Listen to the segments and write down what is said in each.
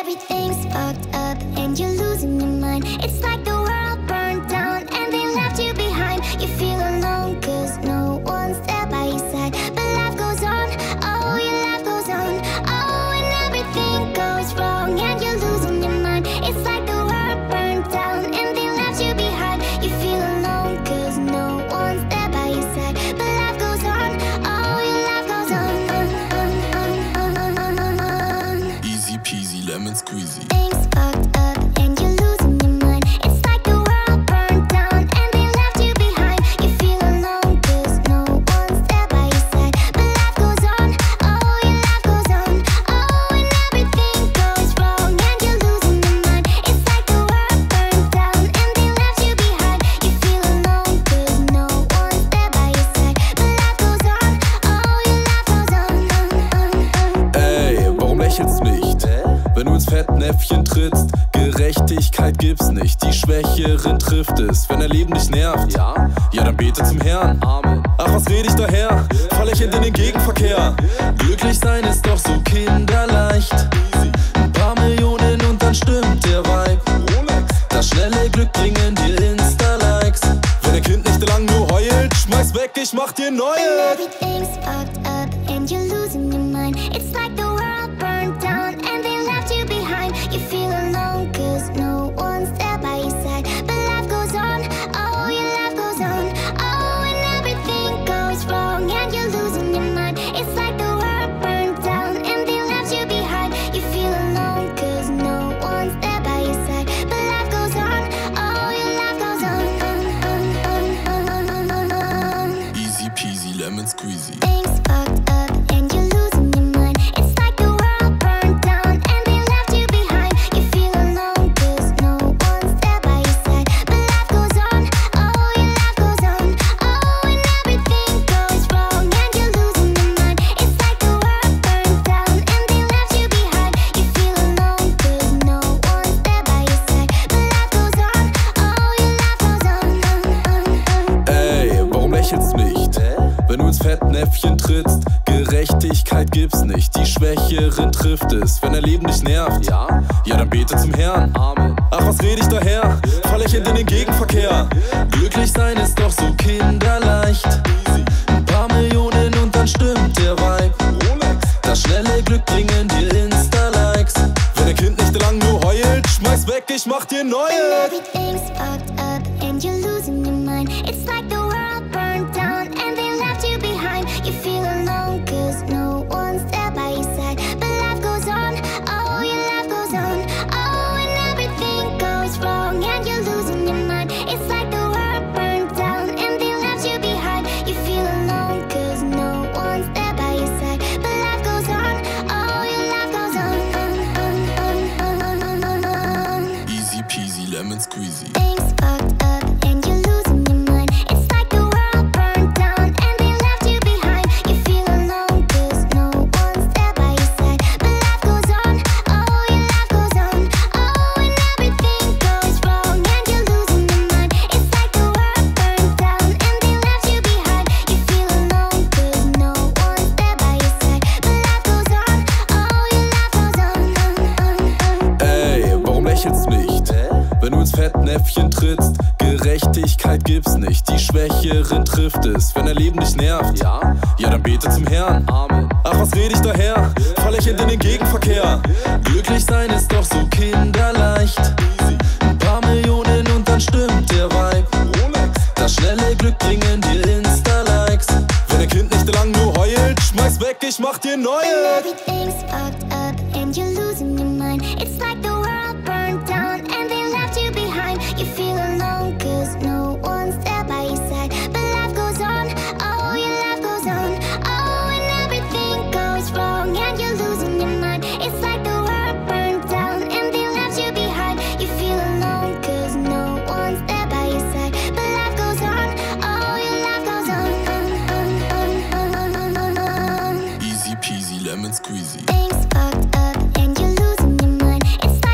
everything's fucked up and you're losing your mind. It's like the world burned down and they left you behind. You feel alone cause no one's there by your side. But life goes on, oh your life goes on. Oh, and everything goes wrong and you're losing your mind. It's like the world burned down and they left you behind. You feel alone cause no one's there by your side. But life goes on, oh your life goes on. Easy peasy lemon squeezy. Things fucked up and you're losing your mind. It's like the world burned down and they left you behind. You feel alone cause no one's there by your side. But life goes on, oh your life goes on. Oh, and everything goes wrong and you're losing your mind. It's like the world burned down and they left you behind. You feel alone cause no one's there by your side. But life goes on, oh your life goes on. Ey, warum lächelt's nicht? Wenn du ins Fettnäpfchen trittst, Gerechtigkeit gibt's nicht. Die Schwächeren trifft es, wenn dein Leben dich nervt. Ja, dann bete zum Herrn. Amen. Ach, was red ich daher? Verlächelnd in den Gegenverkehr. Glücklich sein ist doch so kinderleicht. Ein paar Millionen und dann stimmt der Vibe. Das schnelle Glück bringen dir Insta-Likes. Wenn dein Kind nicht lang nur heult, schmeiß weg, ich mach dir neue. Everything's fucked up and you're losing your mind. It's like the world burned down and they left you behind. You feel alone cause no one's there by your side. But life goes on, oh your life goes on. Oh, and everything goes wrong and you're losing your mind. It's like the world burned down and they left you behind. You feel alone cause no one's there by your side. But life goes on, oh your life goes on. Easy peasy lemon squeezy. Things fucked up and you're losing your mind. It's like the world burned down and they left you behind. You feel alone cause no one's there by your side. But life goes on, oh your life goes on. Oh, and everything goes wrong and you're losing your mind. It's like the world burned down and they left you behind. You feel alone cause no one's there by your side. But life goes on, oh your life goes on. Ey, warum lächelt's nicht? Wenn du ins Fettnäpfchen trittst, Gerechtigkeit gibt's nicht. Die Schwächeren trifft es, wenn dein Leben dich nervt. Ja, dann bete zum Herrn. Amen. Ach, was red ich daher? Verlächelnd in den Gegenverkehr. Glücklich sein ist doch so kinderleicht. Ein paar Millionen und dann stimmt der Vibe. Das schnelle Glück bringen dir Insta-Likes. Wenn dein Kind nicht lang nur heult, schmeiß weg, ich mach dir neue. Everything's fucked up and you're losing your mind. It's like the world burned down and they left you behind. You feel alone cause no one's there by your side. But life goes on, oh your life goes on. Oh, and everything goes wrong and you're losing your mind. It's like the world burned down and they left you behind. You feel alone cause no one's there by your side. But life goes on, oh your life goes on. Easy peasy lemon squeezy. Things fucked up and you're losing your mind. It's like the world burned down and they left you behind. You feel alone cause no one's there by your side. But life goes on, oh your life goes on. Oh, and everything goes wrong and you're losing your mind. It's like the world burned down and they left you behind. You feel alone cause no one's there by your side. But life goes on, oh your life goes on. Ey, warum lächelt's nicht? Wenn du ins Fettnäpfchen trittst, Gerechtigkeit gibt's nicht. Die Schwächeren trifft es, wenn dein Leben dich nervt. Ja, dann bete zum Herrn. Amen. Ach, was red ich daher? Verlächelnd in den Gegenverkehr. Glücklich sein ist doch so kinderleicht. Ein paar Millionen und dann stimmt der Vibe. Das schnelle Glück bringen dir Insta-Likes. Wenn dein Kind nicht lang nur heult, schmeiß weg, ich mach dir neue. Everything's fucked up and you're losing your mind. It's like the world burned down and they left you behind. You feel alone cause no one's there by your side. But life goes on, oh your life goes on. Oh, and everything goes wrong and you're losing your mind. It's like the world burned down and they left you behind. You feel alone cause no one's there by your side. But life goes on, oh your life goes on. Easy peasy lemon squeezy. Things fucked up and you're losing your mind. It's like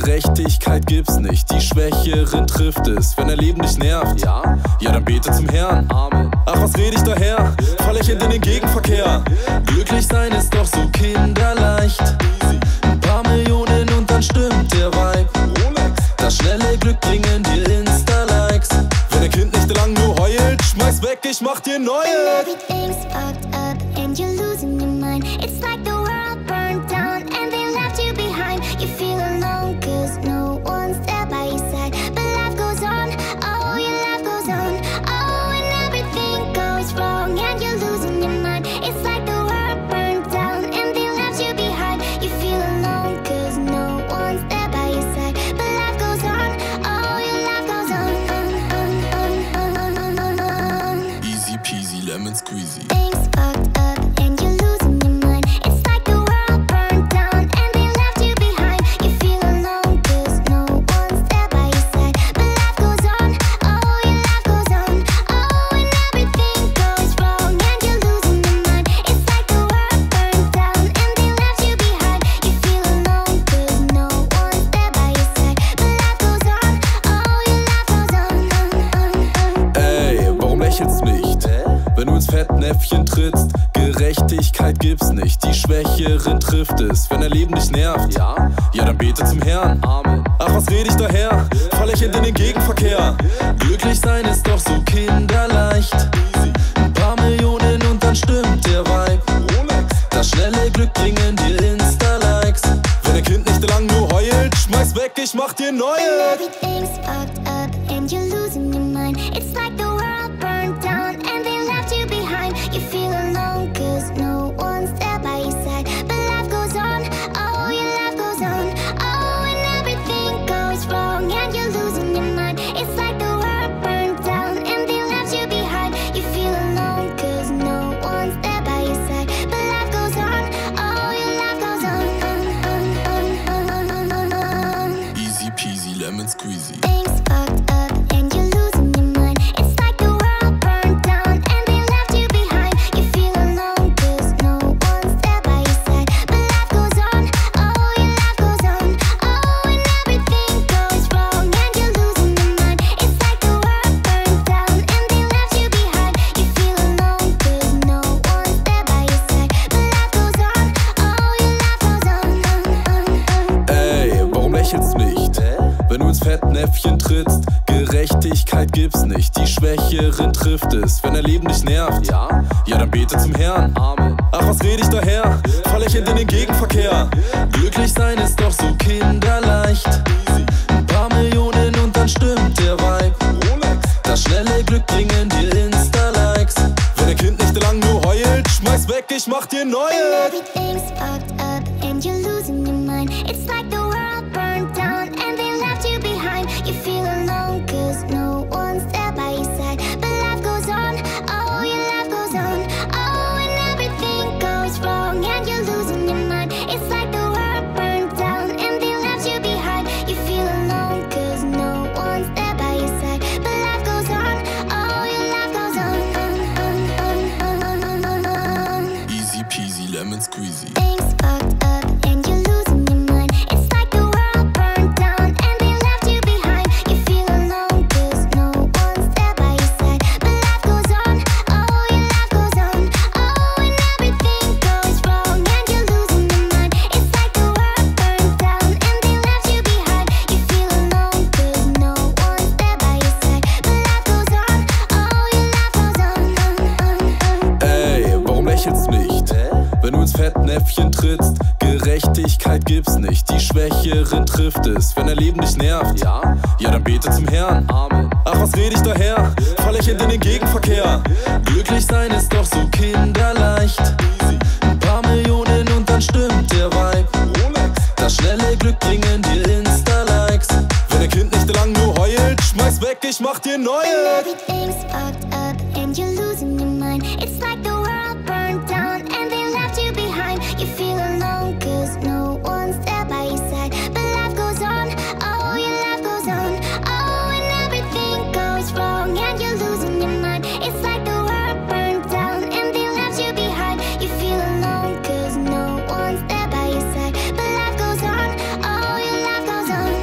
Gerechtigkeit gibt's nicht, die Schwächeren trifft es. Wenn dein Leben dich nervt, ja dann bete zum Herrn. Amen. Ach, was red ich daher? Verlächelnd in den Gegenverkehr. Glücklich sein ist doch so kinderleicht. Ein paar Millionen und dann stimmt der Vibe. Das schnelle Glück bringen dir Insta-Likes. Wenn dein Kind nicht lang nur heult, schmeiß weg, ich mach dir neue. Everything's fucked up and you're losing your mind. It's like the world burned down and they left you behind. You feel alone cause no one's there by your side. But life goes on, oh your life goes on. Oh, and everything goes wrong and you're losing your mind. It's like the world burned down and they left you behind. You feel alone cause no one's there by your side. But life goes on, oh your life goes on. Easy peasy lemon squeezy. Things fucked up and you're losing your mind. It's like the world burned down and they left you behind. You feel alone cause no one's there by your side. But life goes on, oh your life goes on. Oh, and everything goes wrong and you're losing your mind. It's like the world burned down and they left you behind. You feel alone cause no one's there by your side. But life goes on, oh your life goes on. Ey, warum lächelst nicht? Wenn du ins Fettnäpfchen trittst, Gerechtigkeit gibt's nicht, die Schwächeren trifft es. Wenn dein Leben dich nervt, ja dann bete zum Herrn. Amen. Ach, was red ich daher? Verlächelnd in den Gegenverkehr. Glücklich sein ist doch so kinderleicht. Ein paar Millionen und dann stimmt der Vibe. Das schnelle Glück bringen dir Insta-Likes. Wenn dein Kind nicht lang nur heult, schmeiß weg, ich mach dir neue. Everything's fucked up and you're losing your mind. It's like the world burned down and they left you behind. You feel alone cause no one's there by your side. But life goes on, oh your life goes on. Oh, and everything goes wrong and you're losing your mind. It's like the world burned down and they left you behind. You feel alone cause no one's there by your side. But life goes on, oh your life goes on. Easy peasy lemon squeezy. Things fucked up and you're losing your mind. It's like the world burned down and they left you behind. You feel alone cause no one's there by your side. But life goes on, oh your life goes on. Oh, and everything goes wrong and you're losing your mind. It's like the world burned down and they left you behind. You feel alone cause no one's there by your side. But life goes on, oh your life goes on. Ey, warum lächelst nicht? Wenn du ins Fettnäpfchen trittst, Gerechtigkeit gibt's nicht, die Schwächeren trifft es. Wenn dein Leben dich nervt, ja dann bete zum Herrn. Amen. Ach, was red ich daher? Verlächelnd in den Gegenverkehr. Glücklich sein ist doch so kinderleicht. Ein paar Millionen und dann stimmt der Vibe. Das schnelle Glück bringen dir Insta-Likes. Wenn dein Kind nicht lang nur heult, schmeiß weg, ich mach dir neue. Everything's fucked up and you're losing your mind. It's like the world burned down and they left you behind. You feel alone cause no one's there by your side. But life goes on, oh your life goes on. Oh, and everything goes wrong and you're losing your mind. It's like the world burned down and they left you behind. You feel alone cause no one's there by your side. But life goes on, oh your life goes on. Easy peasy lemon squeezy. Everything's fucked up and you're losing your mind. It's like the world burned down and they left you behind. You feel alone cause no one's there by your side. But life goes on, oh your life goes on. Easy peasy lemon squeezy. Things fucked up and you're losing your mind. It's like the world burned down and they left you behind. You feel alone cause no one's there by your side. But life goes on, oh your life goes on. Oh, and everything goes wrong and you're losing your mind. It's like the world burned down and they left you behind. You feel alone cause no one's there by your side. But life goes on, oh your life goes on. Ey, warum lächelst nicht? Wenn du ins Fettnäpfchen trittst, Gerechtigkeit gibt's nicht, die Schwächeren trifft es. Wenn dein Leben dich nervt, ja dann bete zum Herrn. Amen. Ach, was red ich daher? Verlächelnd in den Gegenverkehr. Glücklich sein ist doch so kinderleicht. Ein paar Millionen und dann stimmt der Vibe. Das schnelle Glück bringen dir Insta-Likes. Wenn dein Kind nicht lang nur heult, schmeiß weg, ich mach dir neue. Everything's fucked up and you're losing your mind. It's like the world burned down and they left you behind. You feel alone cause no one's there by your side. But life goes on, oh your life goes on. Oh, and everything goes wrong and you're losing your mind. It's like the world burned down and they left you behind. You feel alone cause no one's there by your side. But life goes on, oh your life goes on.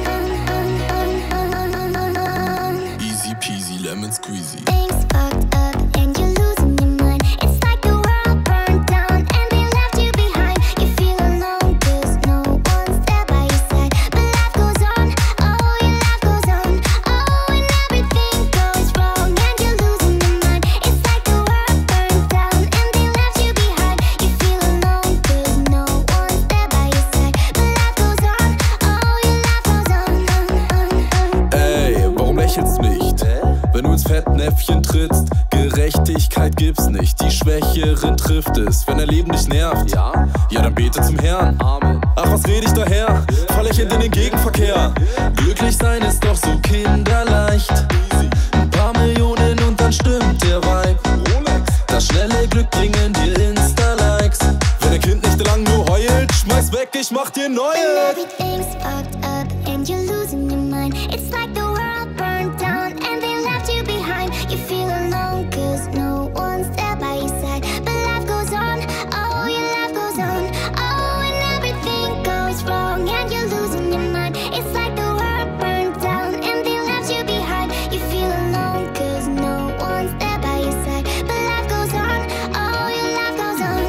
lächelst nicht, wenn du ins Fettnäpfchen trittst? Gerechtigkeit gibt's nicht, die Schwächeren trifft es. Wenn dein Leben dich nervt, ja, dann bete zum Herrn. Amen. Ach, was red ich daher? Verlächelnd in den Gegenverkehr. Glücklich sein ist doch so kinderleicht. Ein paar Millionen und dann stimmt der Vibe. Das schnelle Glück bringen dir Insta-Likes. Wenn dein Kind nicht lang nur heult, schmeiß weg, ich mach dir neue. Everything's fucked up and you're losing your mind. It's like the world burned down and they left you behind. You feel alone cause no one's there by your side. But life goes on, oh your life goes on. Oh, and everything goes wrong and you're losing your mind. It's like the world burned down and they left you behind. You feel alone cause no one's there by your side. But life goes on, oh your life goes on.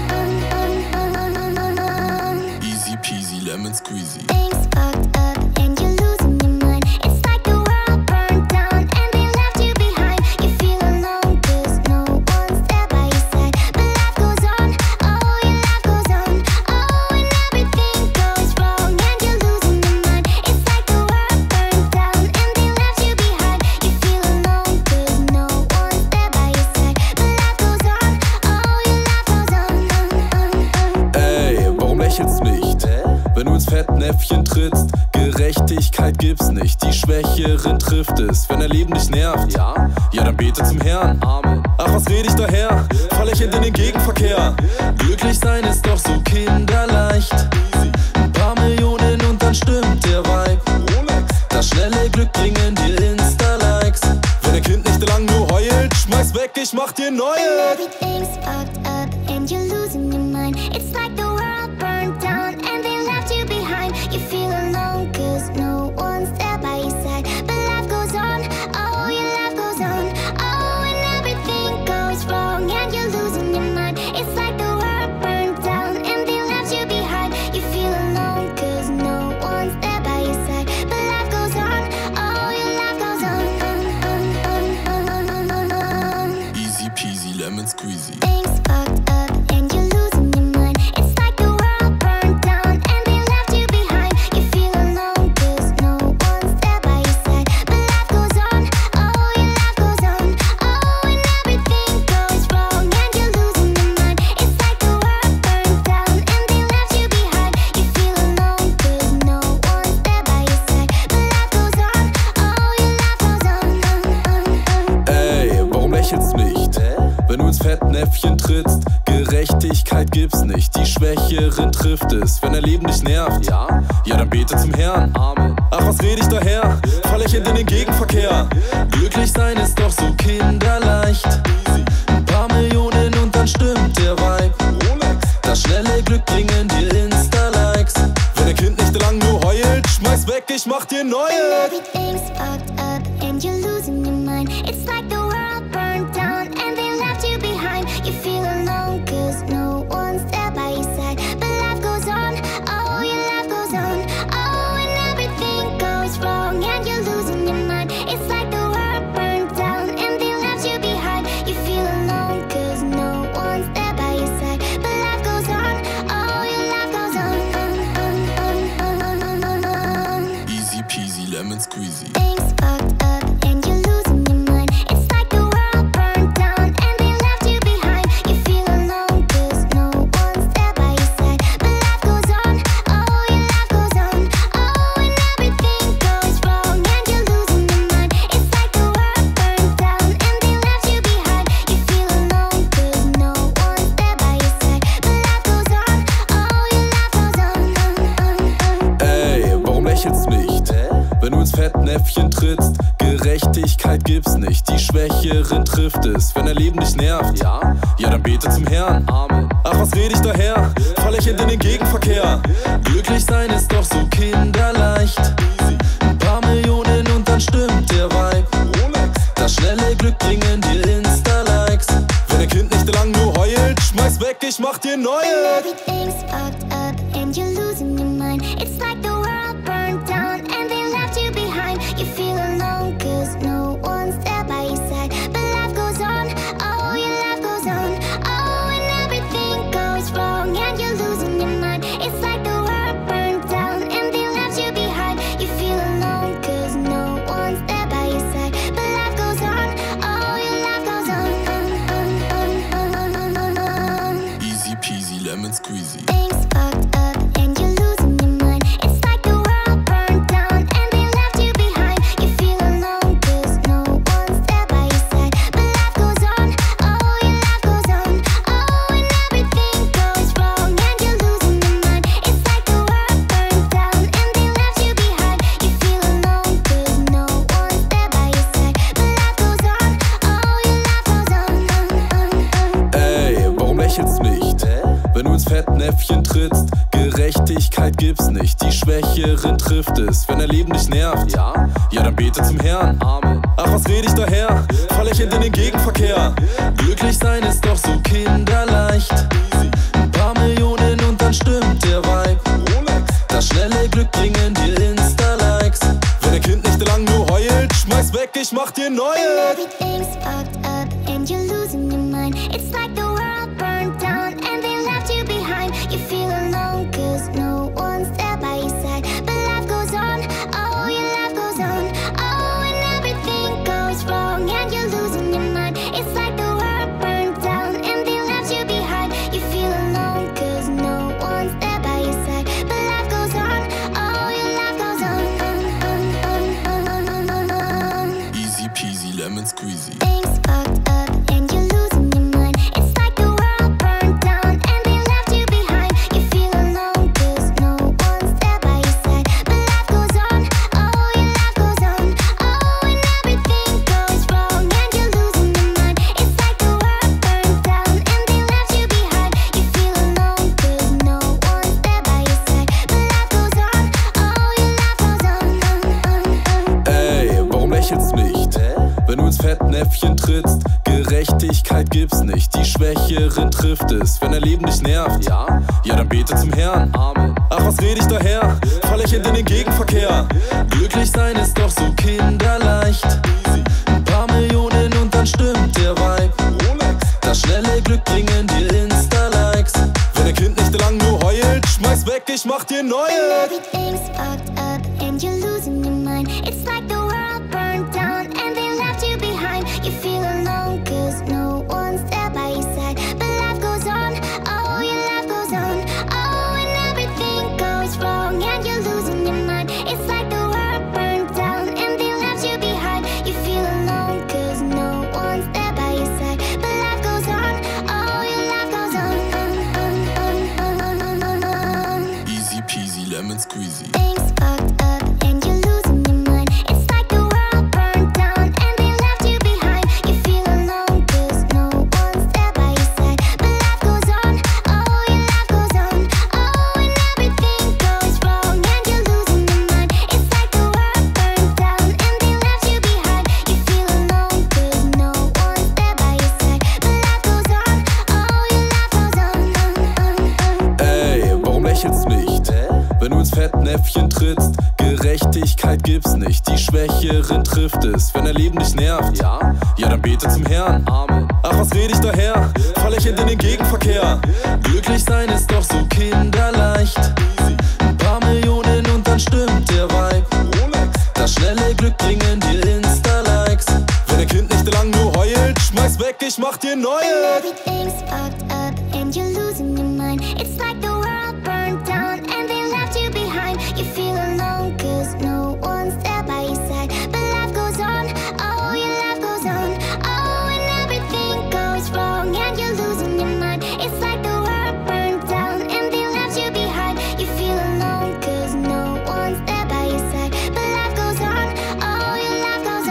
Easy peasy lemon squeezy. Things fucked up and you're losing your mind. It's like the world burned down and they left you behind. You feel alone cause no one's there by your side. But life goes on, oh your life goes on. Oh, and everything goes wrong and you're losing your mind. It's like the world burned down and they left you behind. You feel alone cause no one's there by your side. But life goes on, oh your life goes on. Ey, warum lächelst nicht, wenn du ins Fettnäpfchen trittst? Gerechtigkeit gibt's nicht, die Schwächeren trifft es. Wenn dein Leben dich nervt, ja, dann bete zum Herrn. Amen. Ach, was red ich daher? Verlächelnd in den Gegenverkehr. Glücklich sein ist doch so kinderleicht. Ein paar Millionen und dann stimmt der Vibe. Das schnelle Glück bringen dir Insta-Likes. Wenn dein Kind nicht lang nur heult, schmeiß weg, ich mach dir neue. Everything's fucked up and you're losing your mind. It's like the world burned down and they left you behind. You feel alone cause no one's there by your side. But life goes on, oh your life goes on. Oh, and everything goes wrong and you're losing your mind. It's like the world burned down and they left you behind. You feel alone cause no one's there by your side. But life goes on, oh your life goes on. Easy peasy lemon squeezy. Things fucked up and you're losing your mind. It's like the world burned down and they left you behind. You feel alone cause no one's there by your side. But life goes on, oh your life goes on. Oh, and everything goes wrong and you're losing your mind. It's like the world burned down and they left you behind. You feel alone cause no one's there by your side. But life goes on, oh your life goes on. Ey, warum lächelst nicht, wenn du ins Fettnäpfchen trittst? Gerechtigkeit gibt's nicht, die Schwächeren trifft es. Wenn dein Leben dich nervt, ja, dann bete zum Herrn. Amen. Ach, was red ich daher? Verlächelnd in den Gegenverkehr. Glücklich sein ist doch so kinderleicht. Ein paar Millionen und dann stimmt der Vibe. Das schnelle Glück bringen dir Insta-Likes. Wenn dein Kind nicht lang nur heult, schmeiß weg, ich mach dir neue. Everything's fucked up and you're losing your mind. It's like the world burned down and they left you behind. You feel alone cause no one's there by your side. But life goes on, oh your life goes on. Oh, and everything goes wrong and you're losing your mind. It's like the world burned down and they left you behind. You feel alone cause no one's there by your side. But life goes on, oh your life goes on. Easy peasy lemon squeezy. Things fucked up and you're losing your mind. It's like the world burned down and they left you behind. You feel alone cause no one's there by your side. But life goes on, oh your life goes on. Oh, and everything goes wrong and you're losing your mind. It's like the world burned down and they left you behind. You feel alone cause no one's there by your side. But life goes on, oh your life goes on. Ey, warum lächelst nicht, wenn du ins Fettnäpfchen trittst? Gerechtigkeit gibt's nicht, die Schwächeren trifft es. Wenn dein Leben dich nervt, ja, dann bete zum Herrn. Amen. Ach, was red ich daher? Verlächelnd in den Gegenverkehr. Glücklich sein ist doch so kinderleicht. Ein paar Millionen und dann stimmt der Vibe. Das schnelle Glück bringen dir Insta-Likes. Wenn dein Kind nicht lang nur heult, schmeiß weg, ich mach dir neue. Everything's fucked up and you're losing your mind. It's like the world burned down and they left you behind. You feel alone cause no one's there by your side. But life goes on, oh your life goes on. Oh, and everything goes wrong and you're losing your mind. It's like the world burned down and they left you behind. You Fettnäpfchen trittst. Gerechtigkeit gibt's nicht, die Schwächeren trifft es. Wenn dein Leben dich nervt, ja, dann bete zum Herrn. Amen. Ach, was red ich daher? Verlächelnd in den Gegenverkehr. Glücklich sein ist doch so kinderleicht. Ein paar Millionen und dann stimmt der Vibe. Das schnelle Glück bringen dir Insta-Likes. Wenn dein Kind nicht lang nur heult, schmeiß weg, ich mach dir neue. Everything's fucked up and you're losing your mind. It's like the world burned down and they left you behind. You feel alone cause no one's there by your side. But life goes on, oh your life goes on. Oh, and everything goes wrong and you're losing your mind. It's like the world burned down and they left you behind. You feel alone cause no one's there by your side. But life goes on, oh your life goes on. Easy peasy lemon squeezy. Things fucked up and you're losing your mind. It's like the world burned down and they left you behind. You feel alone cause no one's there by your side. But life goes on, oh your life goes on. Oh, and everything goes wrong and you're losing your mind. It's like the world burned down and they left you behind. You feel alone cause no one's there by your side. But life goes on, oh your life goes on. Ey, warum lächelst nicht, wenn du ins Fettnäpfchen trittst? Gerechtigkeit gibt's nicht, die Schwächeren trifft es. Wenn dein Leben dich nervt, ja, dann bete zum Herrn. Amen. Ach, was red ich daher? Verlächelnd in den Gegenverkehr. Glücklich sein ist doch so kinderleicht. Ein paar Millionen und dann stimmt der Vibe. Das schnelle Glück bringen dir Insta-Likes. Wenn dein Kind nicht lang nur heult, schmeiß weg, ich mach dir neue. Everything's fucked up and you're losing your mind. It's like the world burned down and they left you behind. You feel alone cause no one's there by your side. But life goes on, oh your life goes on. Oh, and everything goes wrong and you're losing your mind. It's like the world burned down and they left you behind. You feel alone cause no one's there by your side. But life goes on, oh your life goes on. Easy peasy lemon squeezy. Things fucked up and you're losing your mind. It's like the world burned down and they left you behind. You feel alone cause no one's there by your side. But life goes on, oh your life goes on. Oh, and everything goes wrong and you're losing your mind. It's like the world burned down and they left you behind. You feel alone cause no one's there by your side. But life goes on, oh your life goes on. Ey, warum lächelst nicht, wenn du ins Fettnäpfchen trittst? Gerechtigkeit gibt's nicht, die Schwächeren trifft es. Wenn dein Leben dich nervt, ja, dann bete zum Herrn. Amen. Ach, was red ich daher? Verlächelnd in den Gegenverkehr. Glücklich sein ist doch so kinderleicht. Ein paar Millionen und dann stimmt der Vibe. Das schnelle Glück bringen dir Insta-Likes. Wenn dein Kind nicht lang nur heult, schmeiß weg, ich mach dir neue. Everything's fucked up and you're losing your mind. It's like the world burned down and they left you behind. You feel alone cause no one's there by your side. But life goes on, oh your life goes on. Oh, and everything goes wrong and you're losing your mind. It's like the world burned down and they left you behind. You feel alone cause no one's there by your side. But life goes on, oh your life goes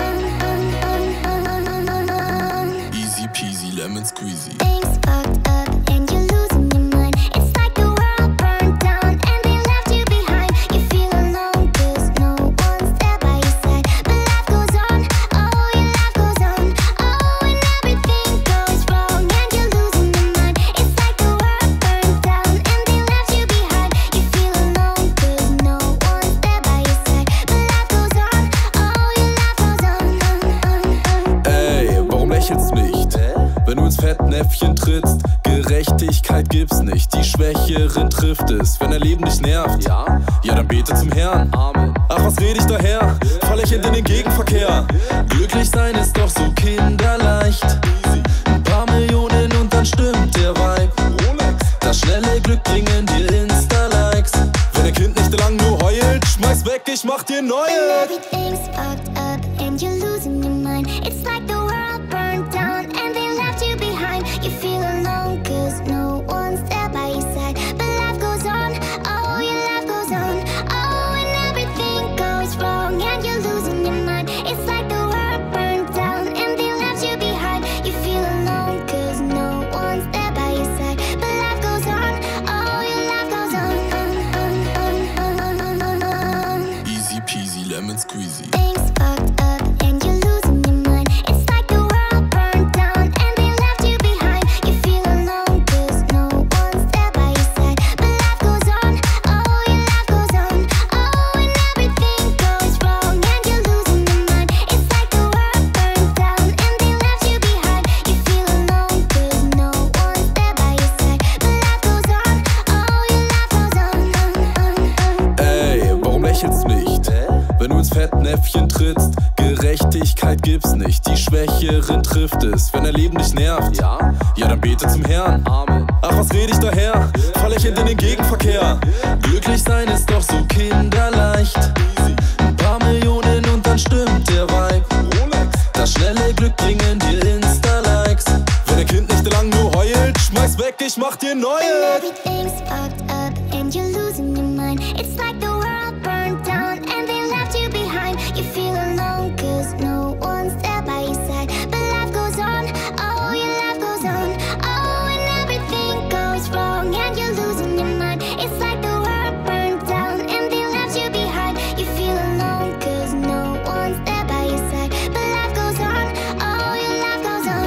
on. Easy peasy lemon squeezy. Things fucked up and you're losing your mind. It's like the world burned down and they left you behind. You feel alone cause no one's there by your side. But life goes on, oh your life goes on. Oh, and everything goes wrong and you're losing your mind. It's like the world burned down and they left you behind. You feel alone cause no one's there by your side. But life goes on, oh your life goes on. Ey, warum lächelst nicht, wenn du ins Fettnäpfchen trittst? Gerechtigkeit gibt's nicht, die Schwächeren trifft es. Wenn dein Leben dich nervt, ja, dann bete zum Herrn. Amen. Ach, was red ich daher? Verlächelnd in den Gegenverkehr. Glücklich sein ist doch so kinderleicht. Ein paar Millionen und dann stimmt der Vibe. Das schnelle Glück bringen dir Insta-Likes. Wenn dein Kind nicht lang nur heult, schmeiß weg, ich mach dir neue. Everything's fucked up and you're losing your mind. It's like the world burned down and they left you behind. You feel alone cause no one's there by your side. But life goes on, oh your life goes on. Oh, and everything goes wrong and you're losing your mind. It's like the world burned down and they left you behind. You feel alone cause no one's there by your side. But life goes on, oh lemon squeezy. Things fucked up and you're losing your mind. It's like the world burned down and they left you behind. You feel alone 'cause no one's there by your side. But life goes on, oh your life goes on. Oh, and everything goes wrong and you're losing your mind. It's like the world burned down and they left you behind. You feel alone 'cause no one's there by your side. But life goes on, oh your life goes on. Ey, warum lächelst nicht, wenn du ins Fettnäpfchen trittst? Gerechtigkeit gibt's nicht, die Schwächeren trifft es. Wenn dein Leben dich nervt, ja, dann bete zum Herrn. Amen. Ach, was red ich daher? Verlächelnd in den Gegenverkehr. Glücklich sein ist doch so kinderleicht. Ein paar Millionen und dann stimmt der Vibe. Das schnelle Glück bringen dir Insta-Likes. Wenn dein Kind nicht lang nur heult, schmeiß weg, ich mach dir neue. Everything's fucked up and you're losing your mind. It's like the world burned down and they left you behind. You feel alone 'cause no one's there by your side. But life goes on, oh your life goes on. Oh, and everything goes wrong and you're losing your mind. It's like the world burned down and they left you behind. You feel alone 'cause no one's there by your side. But life goes on, oh your life goes on.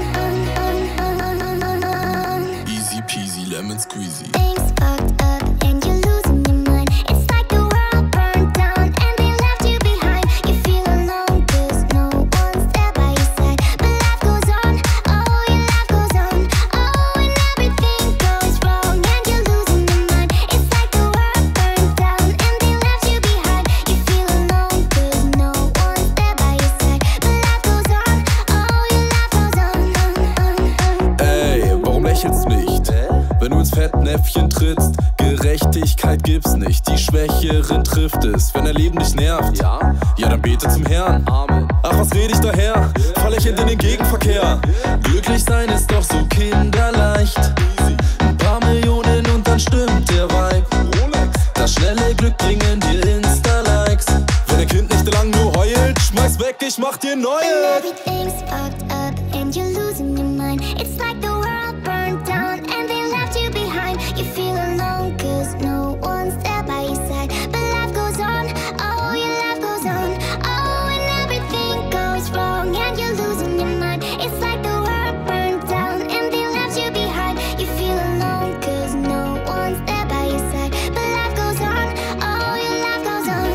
Easy peasy lemon squeezy. Things fucked up and you're losing your mind. It's like the world burned down and they left you behind. You feel alone 'cause no one's there by your side. But life goes on, oh your life goes on. Oh, and everything goes wrong and you're losing your mind. It's like the world burned down and they left you behind. You feel alone 'cause no one's there by your side. But life goes on, oh your life goes on. Ey, warum lächelst nicht, wenn du ins Fettnäpfchen trittst? Gerechtigkeit gibt's nicht, die Schwächeren trifft es. Wenn dein Leben dich nervt, ja, dann bete zum Herrn. Amen. Ach, was red ich daher? Verlächelnd in den Gegenverkehr. Glücklich sein ist doch so kinderleicht. Ein paar Millionen und dann stimmt der Vibe. Das schnelle Glück bringen dir Insta-Likes. Wenn dein Kind nicht lang nur heult, schmeiß weg, ich mach dir neue. Everything's fucked up and you're losing your mind. It's like the world burned down and they left you behind. You feel alone 'cause no one's there by your side. But life goes on, oh your life goes on. Oh, and everything goes wrong and you're losing your mind. It's like the world burned down and they left you behind. You feel alone 'cause no one's there by your side. But life goes on, oh your life goes on.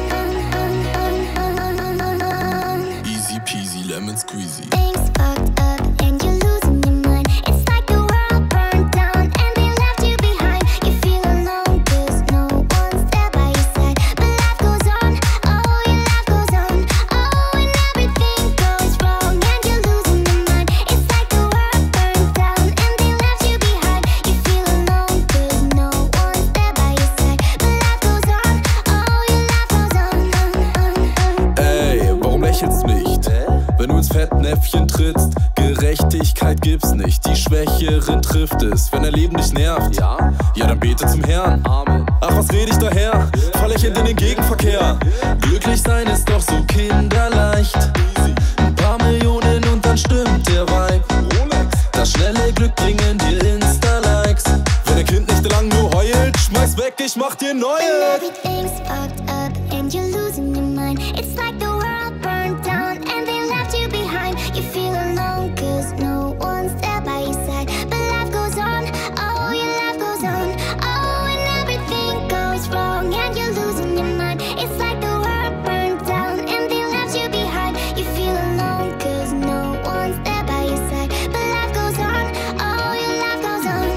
Easy peasy lemon squeezy. Things fucked up and you're losing your mind. It's like the world burned down and they left you behind. You feel alone 'cause no one's there by your side. But life goes on, oh your life goes on. Oh, and everything goes wrong and you're losing your mind. It's like the world burned down and they left you behind. You feel alone 'cause no one's there by your side. But life goes on, oh your life goes on. Ey, warum lächelst nicht, wenn du ins Fettnäpfchen trittst? Gerechtigkeit gibt's nicht, die Schwächeren trifft es. Wenn dein Leben dich nervt, ja, dann bete zum Herrn. Amen. Ach, was red ich daher? Verlächelnd in den Gegenverkehr. Glücklich sein ist doch so kinderleicht. Ein paar Millionen und dann stimmt der Vibe. Das schnelle Glück bringen dir Insta-Likes. Wenn dein Kind nicht lang nur heult, schmeiß weg, ich mach dir neue. Everything's fucked up and you're losing your mind. It's like the world burned down and they left you behind. You feel alone 'cause no one's there by your side. But life goes on, oh your life goes on. Oh, and everything goes wrong and you're losing your mind. It's like the world burned down and they left you behind. You feel alone 'cause no one's there by your side. But life goes on, oh your life goes on.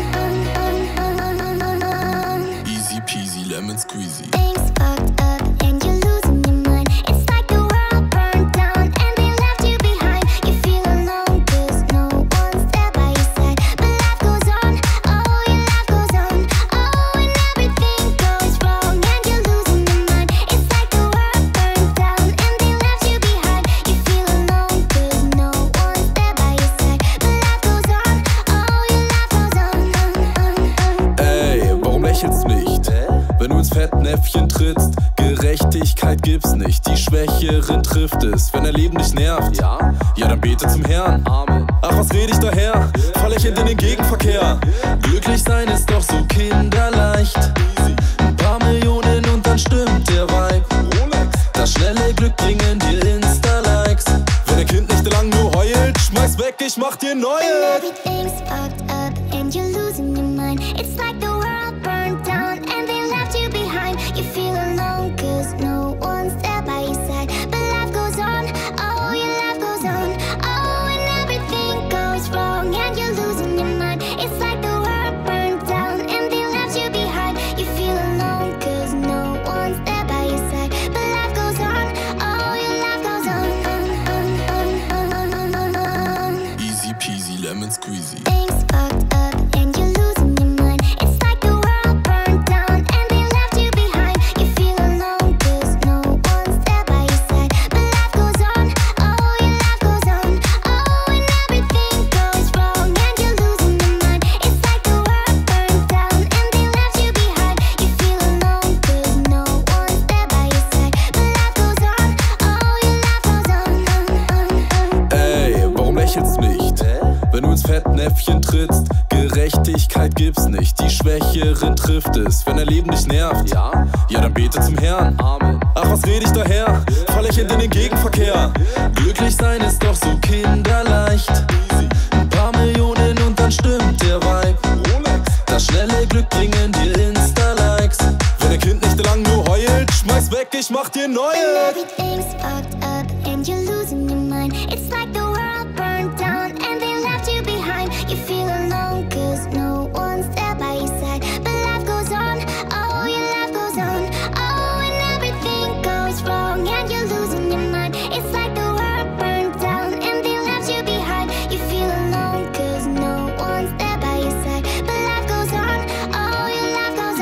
Easy peasy lemon squeezy. Things fucked up and you're losing your mind. It's like the world burned down and they left you behind. You feel alone 'cause no one's there by your side. But life goes on, oh your life goes on. Oh, and everything goes wrong and you're losing your mind. It's like the world burned down and they left you behind. You feel alone 'cause no one's there by your side. But life goes on, oh your life goes on. Ey, warum lächelst nicht, wenn du ins Fettnäpfchen trittst? Gerechtigkeit gibt's nicht, die Schwächeren trifft es. Wenn dein Leben dich nervt, ja, dann bete zum Herrn. Amen. Ach, was red ich daher? Verlächelnd in den Gegenverkehr. Glücklich sein ist doch so kinderleicht. Ein paar Millionen und dann stimmt der Vibe. Das schnelle Glück bringen dir Insta-Likes. Wenn dein Kind nächtelang nur heult, schmeiß weg, ich mach dir neue. Everything's fucked up and you're losing your mind. It's like the world burned down and they left you behind. You feel alone cause no one's there by your side. But life goes on, oh your life goes on. Oh, and everything goes wrong and you're losing your mind. It's like the world burned down and they left you behind. You feel alone cause no one's there by your side. But life goes on, oh your life goes on. Easy peasy lemon squeezy. Things fucked up and you're losing your mind. It's like the world burned down and they left you behind. You feel alone cause no one's there by your side. But life goes on, oh your life goes on. Oh, and everything goes wrong and you're losing your mind. It's like the world burned down and they left you behind. You feel alone cause no one's there by your side. But life goes on, oh your life goes on. Ey, warum lächelst nicht, wenn du ins Fettnäpfchen trittst? Gerechtigkeit gibt's nicht, die Schwächeren trifft es. Wenn dein Leben dich nervt, ja, dann bete zum Herrn. Amen. Ach, was red ich daher? Fall ich in den Gegenverkehr. Glücklich sein ist doch so kinderleicht. Ein paar Millionen und dann stimmt der Vibe. Das schnelle Glück bringen dir Insta-Likes. Wenn dein Kind nächtelang nur heult, schmeiß weg, ich mach dir neue. Everything's fucked up and you're losing your mind. It's like the world burned down and they left you behind. You feel alone cause no one's there by your side. But life goes on, oh your life goes on. Oh, and everything goes wrong and you're losing your mind. It's like the world burned down and they left you behind. You feel alone cause no one's there by your side. But life goes on, oh your life goes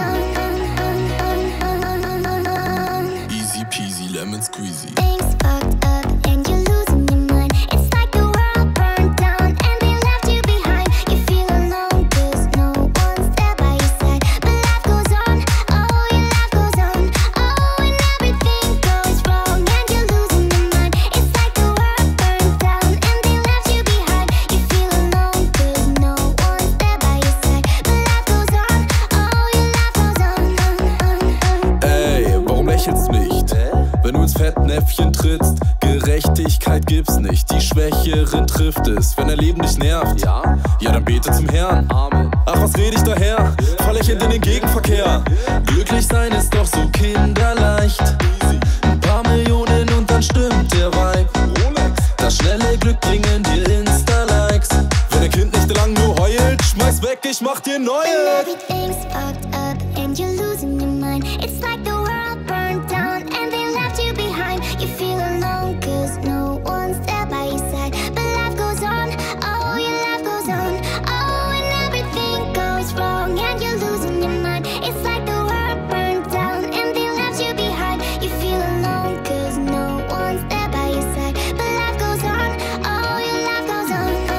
on. Easy peasy lemon squeezy. Things fucked up and you're losing your mind. It's like the world burned down and they left you behind. You feel alone cause no one's there by your side. But life goes on, oh your life goes on. Oh, and everything goes wrong and you're losing your mind. It's like the world burned down and they left you behind. You feel alone cause no one's there by your side. But life goes on, oh your life goes on. Ey, warum lächelst nicht, wenn du ins Fettnäpfchen trittst? Gerechtigkeit gibt's nicht, die Schwächeren trifft es. Wenn dein Leben dich nervt, ja, dann bete zum Herrn. Amen. Ach, was red ich daher? Fall ich in den Gegenverkehr. Glücklich sein ist doch so kinderleicht. Ein paar Millionen und dann stimmt der Vibe. Das schnelle Glück bringen dir Insta-Likes. Wenn dein Kind nächtelang nur heult, schmeiß weg, ich mach dir neue. Everything's fucked up and you're losing your mind. It's like the world burned down and they left you behind. You feel alone cause no one's there by your side. But life goes on, oh your life goes on. Oh, and everything goes wrong and you're losing your mind. It's like the world burned down and they left you behind. You feel alone cause no one's there by your side. But life goes on, oh your life goes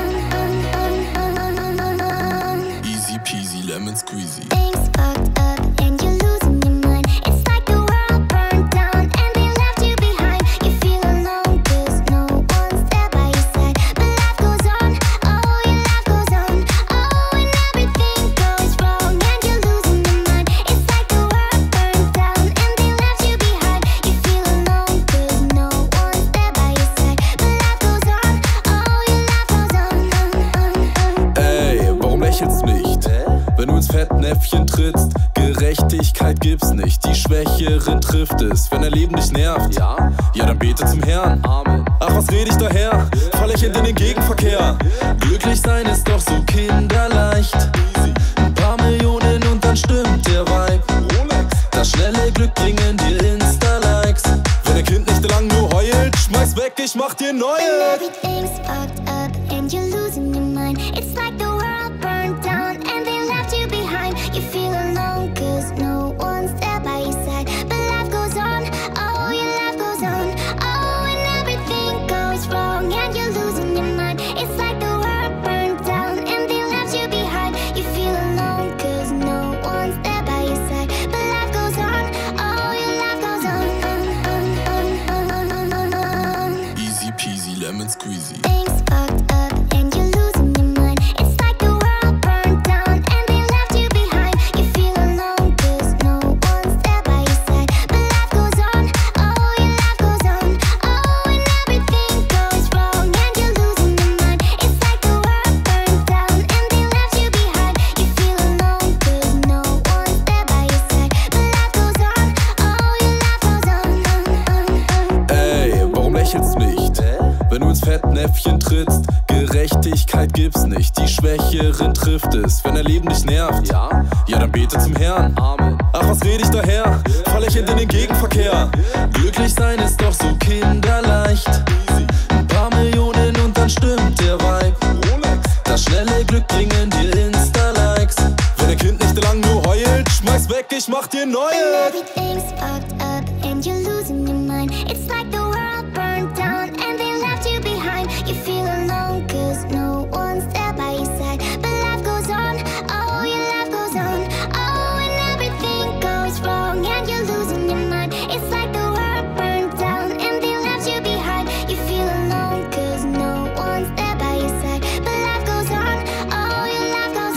on. Easy peasy lemon squeezy. Things fucked up and you're losing your mind. It's like the world burned down and they left you behind. You feel alone cause no one's there by your side. But life goes on, oh your life goes on. Oh, and everything goes wrong and you're losing your mind. It's like the world burned down and they left you behind. You feel alone cause no one's there by your side. But life goes on, oh your life goes on. Ey, warum lächelst nicht, wenn du ins Fettnäpfchen trittst? Gerechtigkeit gibt's nicht, die Schwächeren trifft es. Wenn dein Leben dich nervt, ja, dann bete zum Herrn. Amen. Ach, was red ich daher? Fall ich in den Gegenverkehr. Glücklich sein ist doch so kinderleicht. Ein paar Millionen und dann stimmt der Vibe. Das schnelle Glück bringen dir Insta-Likes. Wenn dein Kind nächtelang nur heult, schmeiß weg, ich mach dir neue. Everything's fucked up and you're losing your mind. It's like the world burned down and they left you behind. You feel alone cause no one's there by your side. But life goes on, oh your life goes on. Oh, and everything goes wrong and you're losing your mind. It's like the world burned down and they left you behind. You feel alone cause no one's there by your side. But life goes on, oh your life goes on. Easy peasy lemon squeezy. Things fucked up and you're losing your mind. It's like the world burned down and they left you behind. You feel alone cause no one's there by your side. But life goes on, oh your life goes lächelst nicht, wenn du ins Fettnäpfchen trittst? Gerechtigkeit gibt's nicht, die Schwächeren trifft es. Wenn dein Leben dich nervt, ja, dann bete zum Herrn. Amen. Ach, was red ich daher? Verlächelnd in den Gegenverkehr. Glücklich sein ist doch so kinderleicht. Ein paar Millionen und dann stimmt der Vibe. Das schnelle Glück bringen dir Insta-Likes. Wenn dein Kind nicht lang nur heult, schmeiß weg, ich mach dir neue. Everything's fucked up and you're losing your mind. It's like the world burned down and they left you behind. You feel alone cause no one's there by your side. But life goes on, oh your life goes on. Oh, and everything goes wrong and you're losing your mind. It's like the world burned down and they left you behind. You feel alone cause no one's there by your side. But life goes on, oh your life goes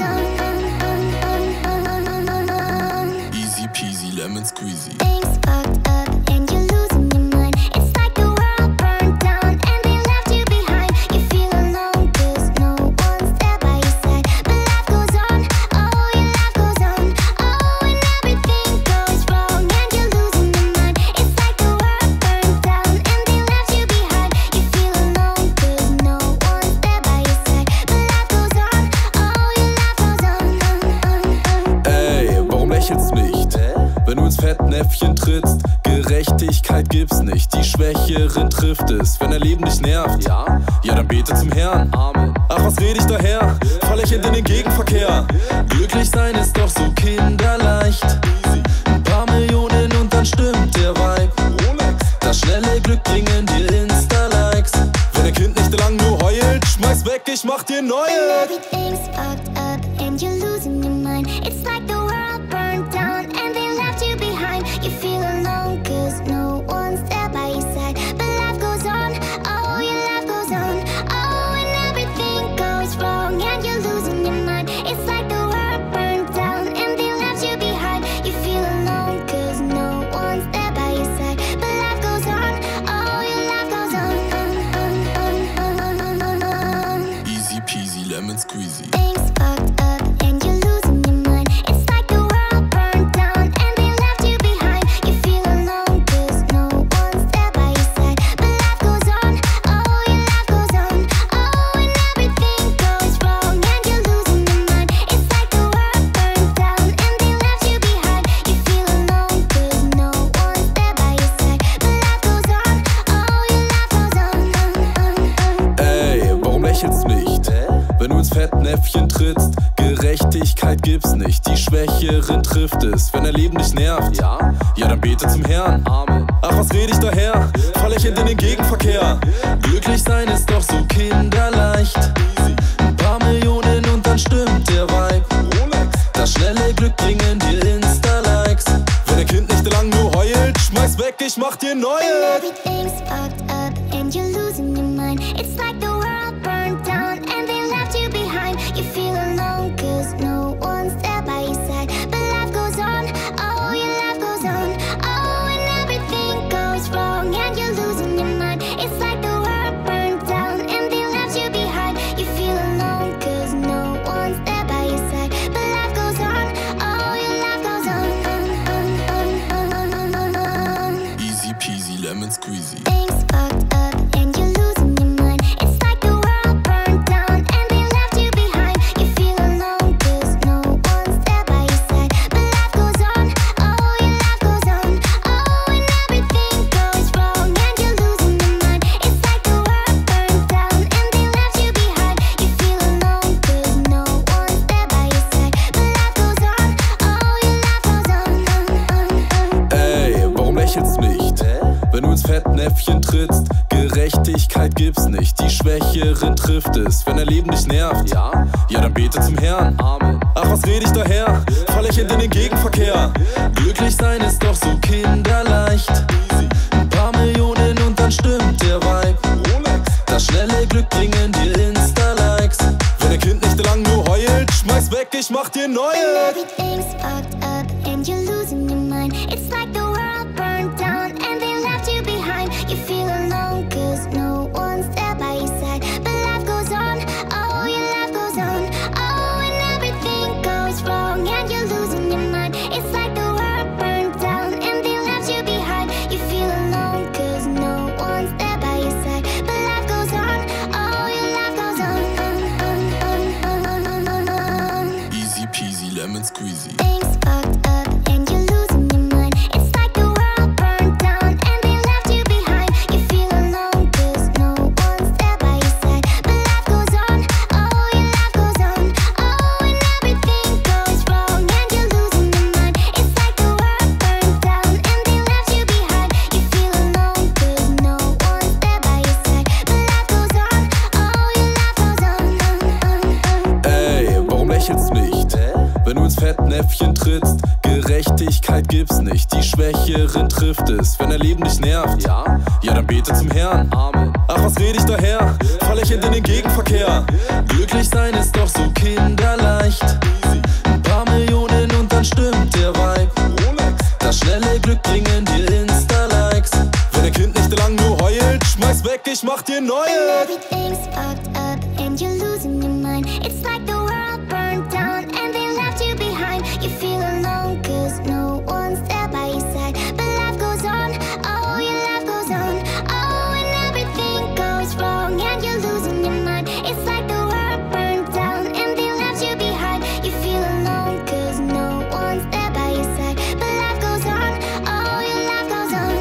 on. Easy peasy lemon squeezy. Things fucked up and you're losing your mind. It's like the world burned down and they left you behind. You feel alone cause no one's there by your side. But life goes on, oh your life goes on. Oh, and everything goes wrong and you're losing your mind. It's like the world burned down and they left you behind. You feel alone cause no one's there by your side. But life goes on, oh your life goes on. Ey, warum lächelst nicht, wenn du ins Fettnäpfchen trittst? Gerechtigkeit gibt's nicht, die Schwächeren trifft es. Wenn dein Leben dich nervt, ja, dann bete zum Herrn. Amen. Ach, was red ich daher? Verlächelnd in den Gegenverkehr. Glücklich sein ist doch so kinderleicht. Ein paar Millionen und dann stimmt der Vibe. Das schnelle Glück bringen dir Insta-Likes. Wenn dein Kind nicht lang nur heult, schmeiß weg, ich mach dir neue. Everything's fucked up and you're losing your mind. It's like the world burned down and they left you behind. You feel alone cause no one's there by your side. But life goes on, oh your life goes on. Oh, and everything goes wrong and you're losing your mind. It's like the world burned down and they left you behind. You feel alone cause no one's there by your side. But life goes on, oh your life goes on. Easy peasy lemon squeezy. Things fucked up and you're losing your mind. It's like the world burned down and they left you behind. You feel alone cause no one's there by your side. But life goes on, oh your life goes on. Oh, and everything goes wrong and you're losing your mind. It's like the world burned down and they left you behind. You feel alone cause no one's there by your side. But life goes on, oh your life goes on. Ey, warum lächelst nicht, wenn du ins Fettnäpfchen trittst? Gerechtigkeit gibt's nicht, die Schwächeren trifft es. Wenn dein Leben dich nervt, ja, dann bete zum Herrn. Amen. Ach, was red ich daher? Verlächelnd in den Gegenverkehr. Glücklich sein ist doch so kinderleicht. Ein paar Millionen und dann stimmt der Vibe. Das schnelle Glück bringen dir Insta-Likes. Wenn dein Kind nicht lang nur heult, schmeiß weg, ich mach dir neue. Everything's fucked up and you're losing your mind. It's like the world burned down and they left you behind. You feel alone cause no one's there by your side. But life goes on, oh your life goes on. Oh, and everything goes wrong and you're losing your mind. It's like the world burned down and they left you behind. You feel alone cause no one's there by your side. But life goes on, oh your life goes on. Easy peasy lemon squeezy. Things fucked up and you're losing your mind. It's like the world burned down and they left you behind. You feel alone cause no one's there by your side. But life goes on, oh your life goes on. Oh, and everything goes wrong and you're losing your mind. It's like the world burned down and they left you behind. You feel alone cause no one's there by your side. But life goes on, oh your life goes on. Ey, warum lächelst nicht, wenn du ins Fettnäpfchen trittst? Gerechtigkeit gibt's nicht, die Schwächeren trifft es. Wenn dein Leben dich nervt, ja, dann bete zum Herrn. Amen. Ach, was red ich daher? Verlächelnd in den Gegenverkehr. Glücklich sein ist doch so kinderleicht. Ein paar Millionen und dann stimmt der Vibe. Das schnelle Glück bringen dir Insta-Likes. Wenn dein Kind nicht lang nur heult, schmeiß weg, ich mach dir neue. Everything's fucked up and you're losing your mind. It's like the world burned down and they left you behind. You feel alone cause no one's there by your side. But life goes on, oh your life goes on. Oh, and everything goes wrong and you're losing your mind. It's like the world burned down and they left you behind. You feel alone cause no one's there by your Squeezy. Things fucked up and you're losing your mind. It's like the world burned down and they left you behind. You feel alone 'cause no one's there by your side. But life goes on, oh your life goes on. Oh, and everything goes wrong and you're losing your mind. It's like the world burned down and they left you behind. You feel alone 'cause no one's there by your side. But life goes on, oh your life goes on. Ey, warum lächelst nicht, wenn du ins Fettnäpfchen trittst? Gerechtigkeit gibt's nicht, die Schwächeren trifft es. Wenn dein Leben dich nervt, ja dann bete zum Herrn. Amen. Ach, was red ich daher? Verlächelnd in den Gegenverkehr. Glücklich sein ist doch so kinderleicht. Ein paar Millionen und dann stimmt der Vibe. Das schnelle Glück bringen dir Insta-Likes. Wenn dein Kind nicht lang nur heult, schmeiß weg, ich mach dir neue. Everything's fucked up and you're losing your mind. It's like the world burned down and they left you behind. You feel alone 'cause no one's there by your side. But life goes on, oh your life goes on. Oh, and everything goes wrong and you're losing your mind. It's like the world burned down and they left you behind. You feel alone 'cause no one's there by your side. But life goes on, oh your life goes on.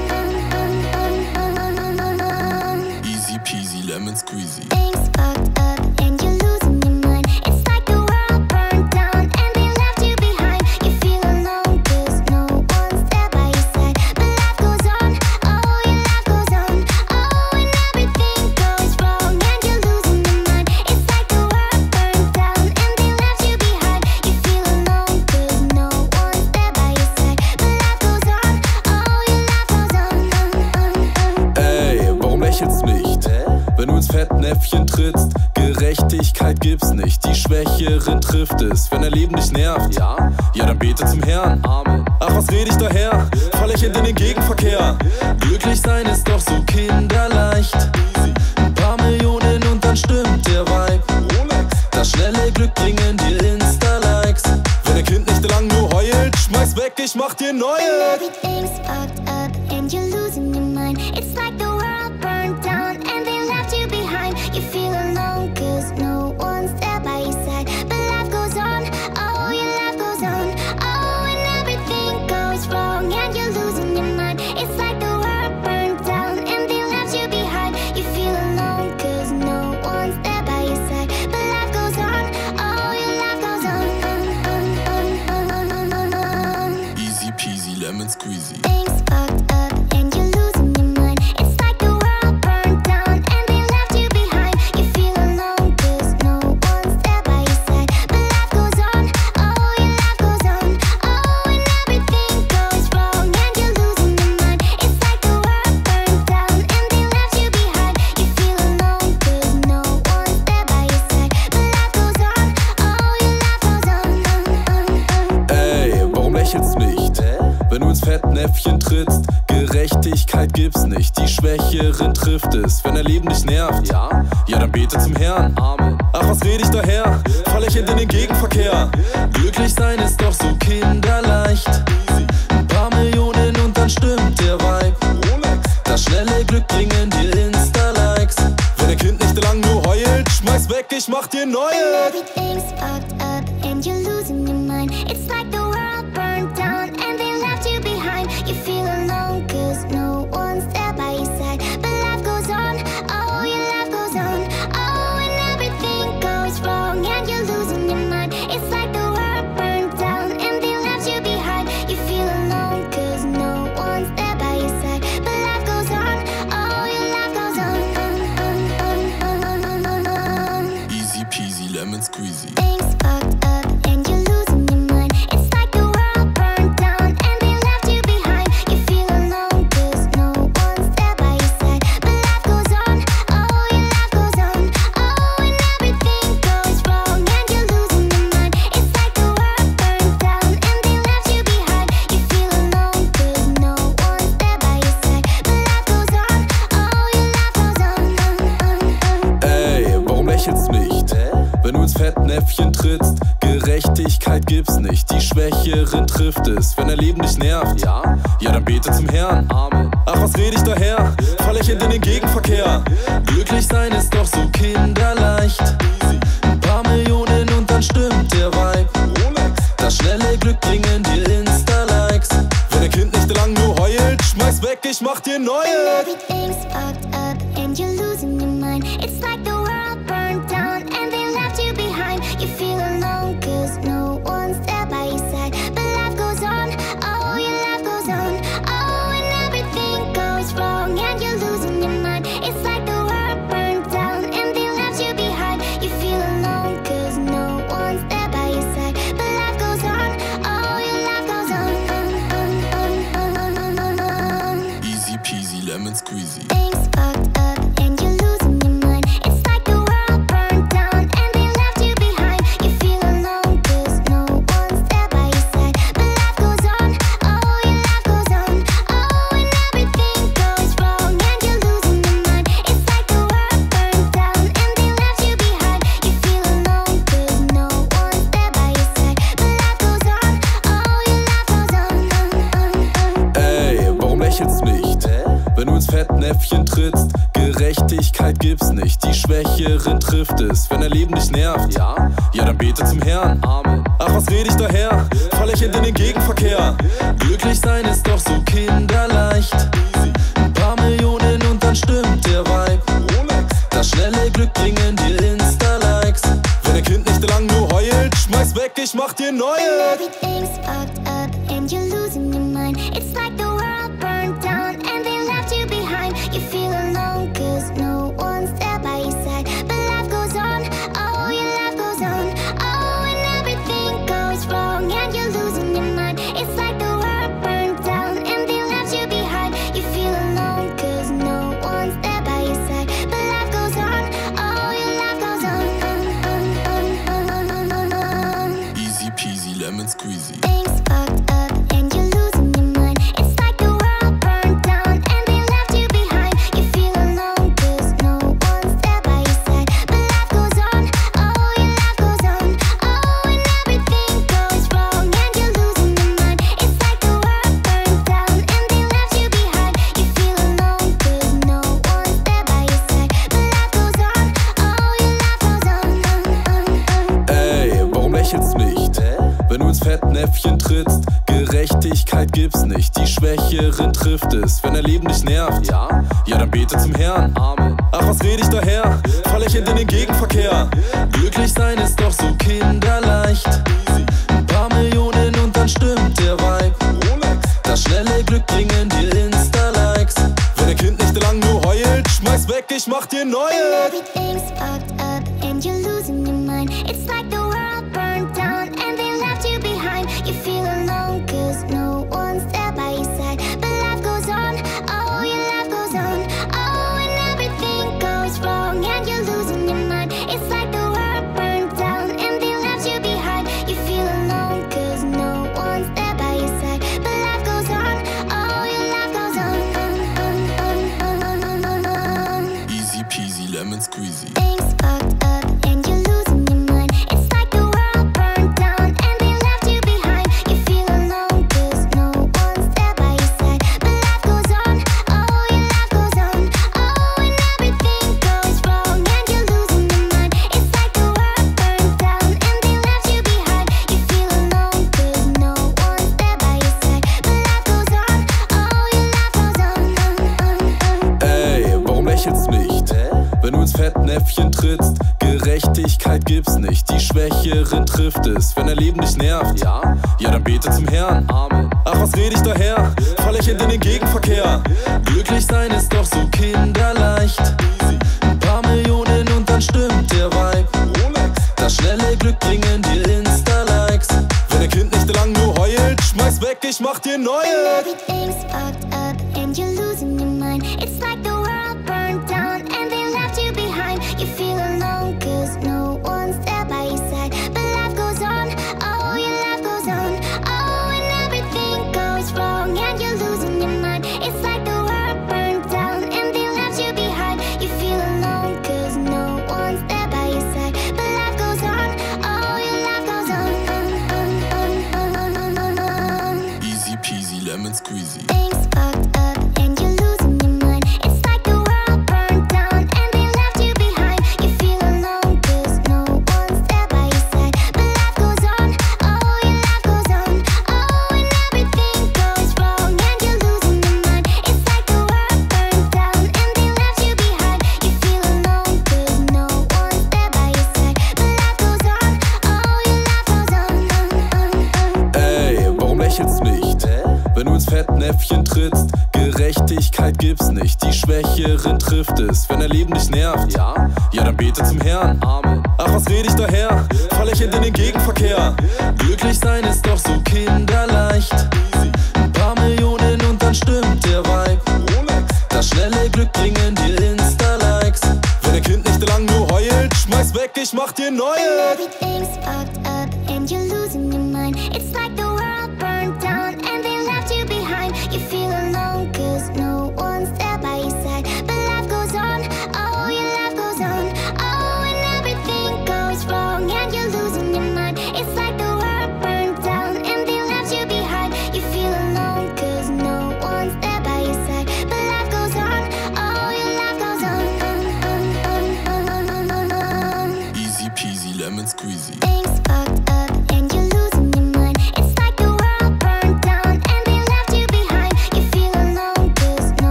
Easy peasy lemon squeezy. Things fucked up and you're losing your mind. It's like the world burned down and they left you behind. You feel alone 'cause no one's there by your side. But life goes on, oh your life goes on. Oh, and everything goes wrong and you're losing your mind. It's like the world burned down and they left you behind. You feel alone 'cause no one's there by your side. But life goes on, oh your life goes on. Ey, warum lächelst nicht, wenn du ins Fettnäpfchen trittst? Gerechtigkeit gibt's nicht, die Schwächeren trifft es. Wenn dein Leben dich nervt, ja dann bete zum Herrn. Amen. Ach, was red ich daher? Verlächelnd in den Gegenverkehr. Glücklich sein ist doch so kinderleicht. Ein paar Millionen und dann stimmt der Vibe. Das schnelle Glück bringen dir Insta-Likes. Wenn dein Kind nicht lang nur heult, schmeiß weg, ich mach dir neue. Everything's fucked up and you're losing your mind. It's like the world burned down and they left you behind. You feel alone 'cause no one's there by your side. But life goes on, oh your life goes on. Oh, and everything goes wrong and you're losing your mind. It's like the world burned down and they left you behind. You feel alone 'cause no one's there by your side. But life goes on, oh your life goes on. Easy peasy lemon squeezy. Things fucked up and you're losing your mind. It's like the world burned down and they left you behind. You feel alone 'cause no one's there by your side. But life goes on, oh your life goes on. Oh, and everything goes wrong and you're losing your mind. It's like the world burned down and they left you behind. You feel alone 'cause no one's there by your side. But life goes on, oh your life goes on. Ey, warum lächelst nicht, wenn du ins Fettnäpfchen trittst? Gerechtigkeit gibt's nicht, die Schwächeren trifft es. Wenn dein Leben dich nervt, ja dann bete zum Herrn. Amen. Ach, was red ich daher? Verlächelnd in den Gegenverkehr. Glücklich sein ist doch so kinderleicht. Ein paar Millionen und dann stimmt der Vibe. Das schnelle Glück bringen dir Insta-Likes. Wenn dein Kind nicht lang nur heult, schmeiß weg, ich mach dir neue. Everything's fucked up and you're losing your mind. It's like the world burned down and they left you behind. You feel alone 'cause no one's there by your side. But life goes on, oh your life goes on. Oh, and everything goes wrong and you're losing your mind. It's like the world burned down and they left you behind. You feel alone 'cause no one's there by your side. But life goes on, oh your life goes on. Easy peasy lemon squeezy. Things fucked up and you're losing your mind. It's like the world burned down and they left you behind. You feel alone 'cause no one's there by your side. But life goes on, oh your life goes on. Oh, and everything goes wrong and you're losing your mind. It's like the world burned down and they left you behind. You feel alone 'cause no one's there by your side. But life goes on, oh your life goes on. Ey, warum lächelst nicht, wenn du ins Fettnäpfchen trittst? Gerechtigkeit gibt's nicht, die Schwächeren trifft es. Wenn dein Leben dich nervt, ja dann bete zum Herrn. Amen. Ach, was red ich daher? Verlächelnd in den Gegenverkehr. Glücklich sein ist doch so kinderleicht. Ein paar Millionen und dann stimmt der Vibe. Das schnelle fucked up and you're losing your mind. It's like the world burned down and they left you behind. You feel alone 'cause no one's there by your side. But life goes on, oh your life goes on. Oh, and everything goes wrong and you're losing your mind. It's like the world burned down and they left you behind. You feel alone 'cause no one's there by your side. But life goes on, oh your life goes on. Ey, warum lächelst nicht, wenn du ins Fettnäpfchen trittst? Gerechtigkeit gibt's nicht, die Schwächeren trifft es. Wenn dein Leben dich nervt, ja, dann bete zum Herrn. Amen. Ach, was red ich daher? Verlächelnd in den Gegenverkehr. Glücklich sein ist doch so kinderleicht. Ein paar Millionen und dann stimmt der Vibe. Das schnelle Glück bringen dir Insta-Likes. Wenn dein Kind nicht lang nur heult, schmeiß weg, ich mach dir neue. And everything's fucked up and you're losing your mind. It's like the world burned down and they left you behind. You feel alone 'cause no one's there by your side. But life goes on, oh your life goes on. Oh, and everything goes wrong and you're losing your mind. It's like the world burned down and they left you behind. You feel alone 'cause no one's there by your side. But life goes on, oh your life goes on. Easy peasy lemon squeezy. Things fucked up and you're losing your mind. It's like the world burned down and they left you behind. You feel alone 'cause no one's there by your side. But life goes on, oh your life goes on. Oh, and everything goes wrong and you're losing your mind. It's like the world burned down and they left you behind. You feel alone 'cause no one's there by your side. But life goes on, oh your life goes on. Ey, warum lächelst nicht, wenn du ins Fettnäpfchen trittst? Gerechtigkeit gibt's nicht, die Schwächeren trifft es. Wenn dein Leben dich nervt, ja, dann bete zum Herrn. Amen. Ach, was red ich daher? Verlächelnd in den Gegenverkehr. Glücklich sein ist doch so kinderleicht. Ein paar Millionen und dann stimmt der Vibe. Das schnelle Glück bringen dir Insta-Likes. Wenn dein Kind nicht lang nur heult, schmeiß weg, ich mach dir neue. Everything's fucked up and you're losing your mind. It's like the world burned down and they left you behind. You feel alone 'cause no one's there by your side. But life goes on, oh your life goes on. Oh, and everything goes wrong and you're losing your mind. It's like the world burned down and they left you behind. You feel alone 'cause no one's there by your side. But life goes on, oh your life goes on. Easy peasy lemon squeezy. Things fucked up and you're losing your mind. It's like the world burned down and they left you behind. You feel alone 'cause no one's there by your side. But life goes on, oh your life goes on. Oh, and everything goes wrong and you're losing your mind. It's like the world burned down and they left you behind. You feel alone 'cause no one's there by your side. But life goes on, oh your life goes on. Ey, warum lächelst nicht, wenn du ins Fettnäpfchen trittst? Gerechtigkeit gibt's nicht, die Schwächeren trifft es. Wenn dein Leben dich nervt, ja, dann bete zum Herrn. Amen. Ach, was red ich daher? Verlächelnd in den Gegenverkehr. Glücklich sein ist doch so kinderleicht. Ein paar Millionen und dann stimmt der Vibe. Das schnelle Glück bringen dir Insta-Likes. Wenn dein Kind nicht lang nur heult, schmeiß weg, ich mach dir neue. Everything's fucked up and you're losing your mind. It's like the world burned down and they left you behind. You feel alone 'cause no one's there by your side. But life goes on, oh your life goes on. Oh, and everything goes wrong and you're losing your mind. It's like the world burned down and they left you behind. You feel alone 'cause no one's there by your side. But life goes on, oh your life goes on. Easy peasy lemon squeezy. Things fucked up and you're losing your mind. It's like the world burned down and they left you behind. You feel alone 'cause no one's there by your side. But life goes on, oh your life goes on. Oh, and everything goes wrong and you're losing your mind. It's like the world burned down and they left you behind. You feel alone 'cause no one's there by your side. But life goes on, oh your life goes on. Ey, warum lächelst nicht, wenn du ins Fettnäpfchen trittst? Gerechtigkeit gibt's nicht, die Schwächeren trifft es. Wenn dein Leben dich nervt, ja, dann bete zum Herrn. Amen. Ach, was red ich daher? Verlächelnd in den Gegenverkehr. Glücklich sein ist doch so kinderleicht. Ein paar Millionen und dann stimmt der Vibe. Das schnelle Glück bringen dir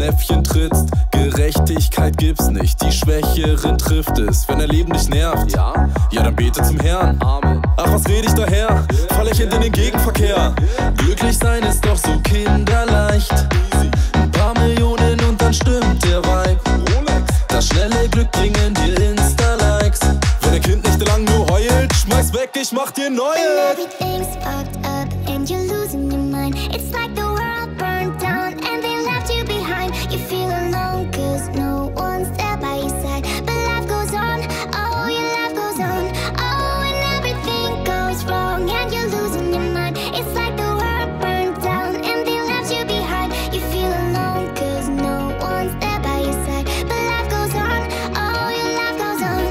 Fettnäpfchen trittst. Gerechtigkeit gibt's nicht, die Schwächeren trifft es. Wenn dein Leben dich nervt, ja, dann bete zum Herrn. Amen. Ach, was red ich daher? Fall lächelnd in den Gegenverkehr. Glücklich sein ist doch so kinderleicht. Ein paar Millionen und dann stimmt der Vibe. Das schnelle Glück bringen dir Insta-Likes. Wenn dein Kind nicht lang nur heult, schmeiß weg, ich mach dir neue. Everything's fucked up and you're losing your mind. It's like the world burned down and they left you behind. You feel alone cause no one's there by your side. But life goes on, oh your life goes on. Oh, and everything goes wrong and you're losing your mind. It's like the world burned down and they left you behind. You feel alone cause no one's there by your side. But life goes on, oh your life goes on.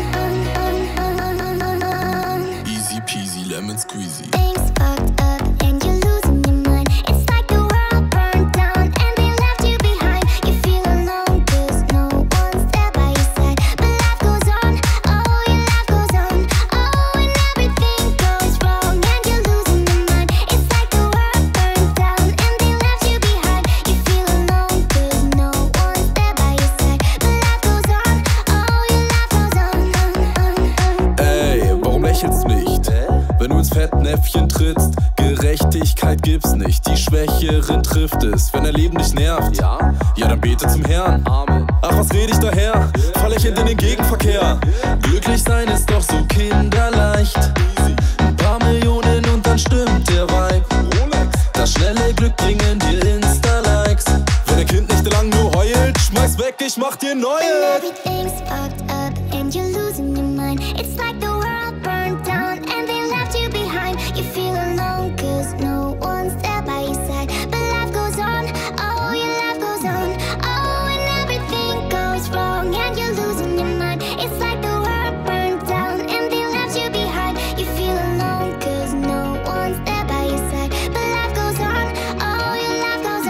Easy peasy lemon squeezy. Things fucked up and you're losing your mind. It's like the world burned down and they left you behind. You feel alone cause no one's there by your side. But life goes on, oh your life goes on. Oh, and everything goes wrong and you're losing your mind. It's like the world burned down and they left you behind. You feel alone cause no one's there by your side. But life goes on, oh your life goes on. Ey, warum lächelst nicht, wenn du ins Fettnäpfchen trittst? Gerechtigkeit gibt's nicht, die Schwächeren trifft es. Wenn dein Leben dich nervt, ja, dann bete zum Herrn. Amen. Ach, was red ich daher? Fall lächelnd in den Gegenverkehr. Glücklich sein ist doch so kinderleicht. Ein paar Millionen und dann stimmt der Vibe. Das schnelle Glück bringen dir Insta-Likes. Wenn dein Kind nicht lang nur heult, schmeiß weg, ich mach dir neue. Everything's fucked up and you're losing your mind. It's like the world burned down and they left you behind. You feel alone cause no one's there by your side. But life goes on, oh your life goes on. Oh, and everything goes wrong and you're losing your mind. It's like the world burned down and they left you behind. You feel alone cause no one's there by your side. But life goes on, oh your life goes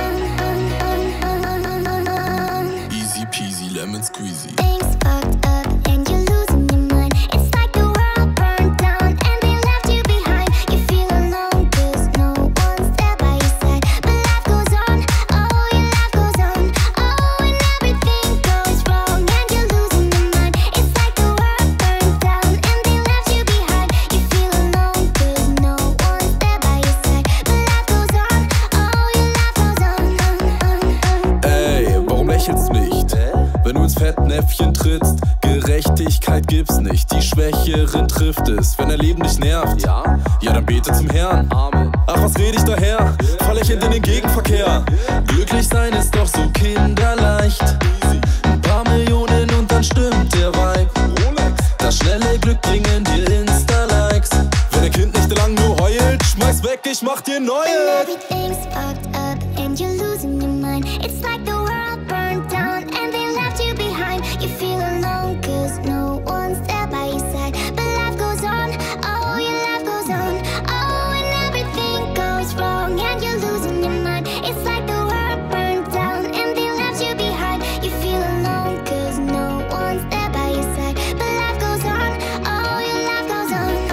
on. Easy peasy lemon squeezy. Things fucked up and you're losing your mind. It's like the world burned down and they left you behind. You feel alone cause no one's there by your side. But life goes on, oh your life goes on. Oh, and everything goes wrong and you're losing your mind. It's like the world burned down and they left you behind. You feel alone cause no one's there by your side. But life goes on, oh your life goes on. Ey, warum lächelst nicht, wenn du ins Fettnäpfchen trittst? Gerechtigkeit gibt's nicht, die Schwächeren trifft es. Wenn dein Leben dich nervt, ja, dann bete zum Herrn. Amen. Ach, was red ich daher? Fall lächelnd in den Gegenverkehr. Glücklich sein ist doch so kinderleicht. Ein paar Millionen und dann stimmt der Vibe. Das schnelle Glück bringen dir Insta-Likes. Wenn dein Kind nicht lang nur heult, schmeiß weg, ich mach dir neue. Everything's fucked up and you're losing your mind. It's like the world burned down and they left you behind. You feel alone cause no one's there by your side. But life goes on, oh your life goes on. Oh, and everything goes wrong and you're losing your mind. It's like the world burned down and they left you behind. You feel alone cause no one's there by your side. But life goes on, oh your life goes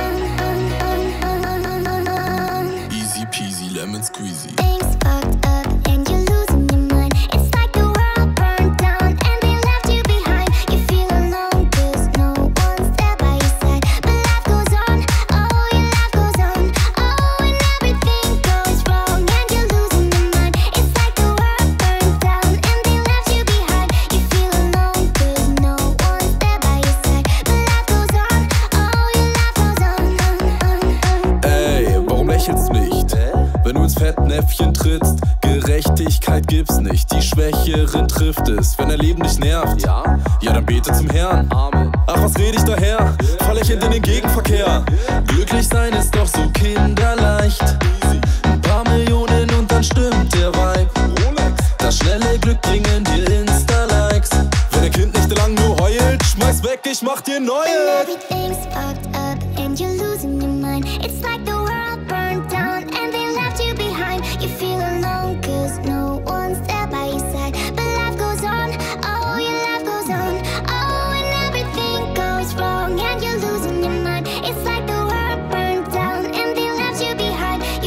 on. Easy peasy lemon squeezy. Things fucked up and you're losing your mind. It's like the world burned down and they left you behind. You feel alone cause no one's there by your side. But life goes on, oh your life goes on. Oh, and everything goes wrong and you're losing your mind. It's like the world burned down and they left you behind. You feel alone cause no one's there by your side. But life goes on, oh your life goes on. Ey, warum lächelst nicht, wenn du ins Fettnäpfchen trittst? Gerechtigkeit gibt's nicht, die Schwächeren trifft es. Wenn dein Leben dich nervt, ja, dann bete zum Herrn. Amen. Ach, was red ich daher? Fall lächelnd in den Gegenverkehr. Glücklich sein ist doch so kinderleicht. Ein paar Millionen und dann stimmt der Vibe. Das schnelle Glück bringen dir Insta-Likes. Wenn dein Kind nicht lang nur heult, schmeiß weg, ich mach dir neue. Everything's fucked up and you're losing your mind. It's like the world burned down and they left you behind. You feel alone cause no one's there by your side. But life goes on, oh your life goes on. Oh, and everything goes wrong and you're losing your mind. It's like the world burned down and they left you behind.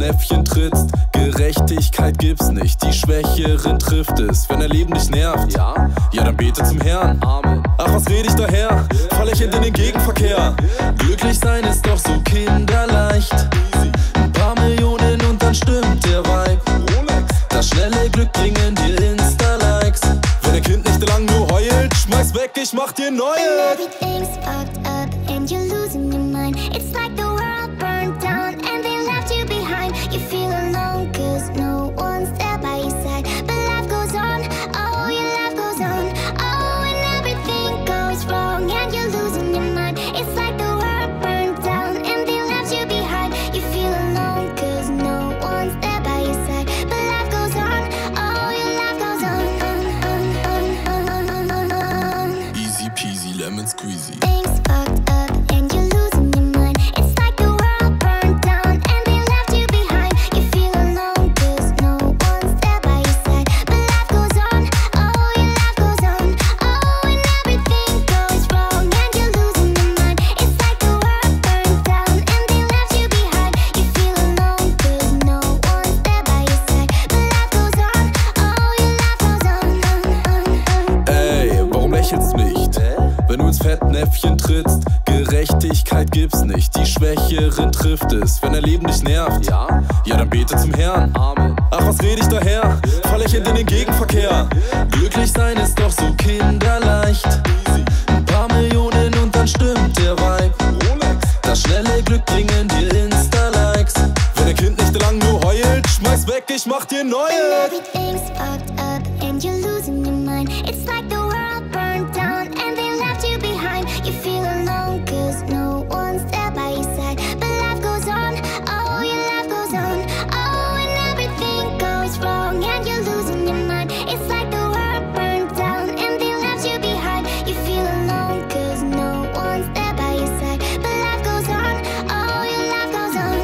Fettnäpfchen trittst. Gerechtigkeit gibt's nicht, die Schwächeren trifft es. Wenn dein Leben dich nervt, ja, dann bete zum Herrn. Amen. Ach, was red ich daher? Verlächelnd in den Gegenverkehr. Glücklich sein ist doch so kinderleicht. Ein paar Millionen und dann stimmt der Vibe. Das schnelle Glück bringen dir Insta-Likes. Wenn dein Kind nicht lang nur heult, schmeiß weg, ich mach dir neue. Everything's fucked up and you're losing your mind. It's like the world burned down and they left you behind. You feel alone cause no one's there by your side. But life goes on, oh your life goes on. Oh, and everything goes wrong and you're losing your mind. It's like the world burned down and they left you behind. You feel alone cause no one's there by your side. But life goes on, oh your life goes on. Easy peasy lemon squeezy. Things fucked up and you're losing your mind. It's like the world burned down and they left you behind. You feel alone cause no one's there by your side. But life goes on, oh your life goes on. Oh, and everything goes wrong and you're losing your mind. It's like the world burned down and they left you behind. You feel alone cause no one's there by your side. But life goes on, oh your life goes on. Ey, warum lächelst nicht, wenn du ins Fettnäpfchen trittst? Gerechtigkeit gibt's nicht, die Schwächeren trifft es. Wenn dein Leben dich nervt, ja, dann bete zum Herrn. Amen. Ach, was red ich daher? Verlächelnd in den Gegenverkehr. Glücklich sein ist doch so kinderleicht. Ein paar Millionen und dann stimmt der Vibe. Das schnelle Glück bringen dir Insta-Likes. Wenn dein Kind nicht lang nur heult, schmeiß weg, ich mach dir neue. Everything's fucked up and you're losing your mind. It's like the world burned down and they left you behind. You feel alone cause no one's there by your side. But life goes on, oh your life goes on. Oh, and everything goes wrong and you're losing your mind. It's like the world burned down and they left you behind. You feel alone cause no one's there by your side. But life goes on, oh your life goes on.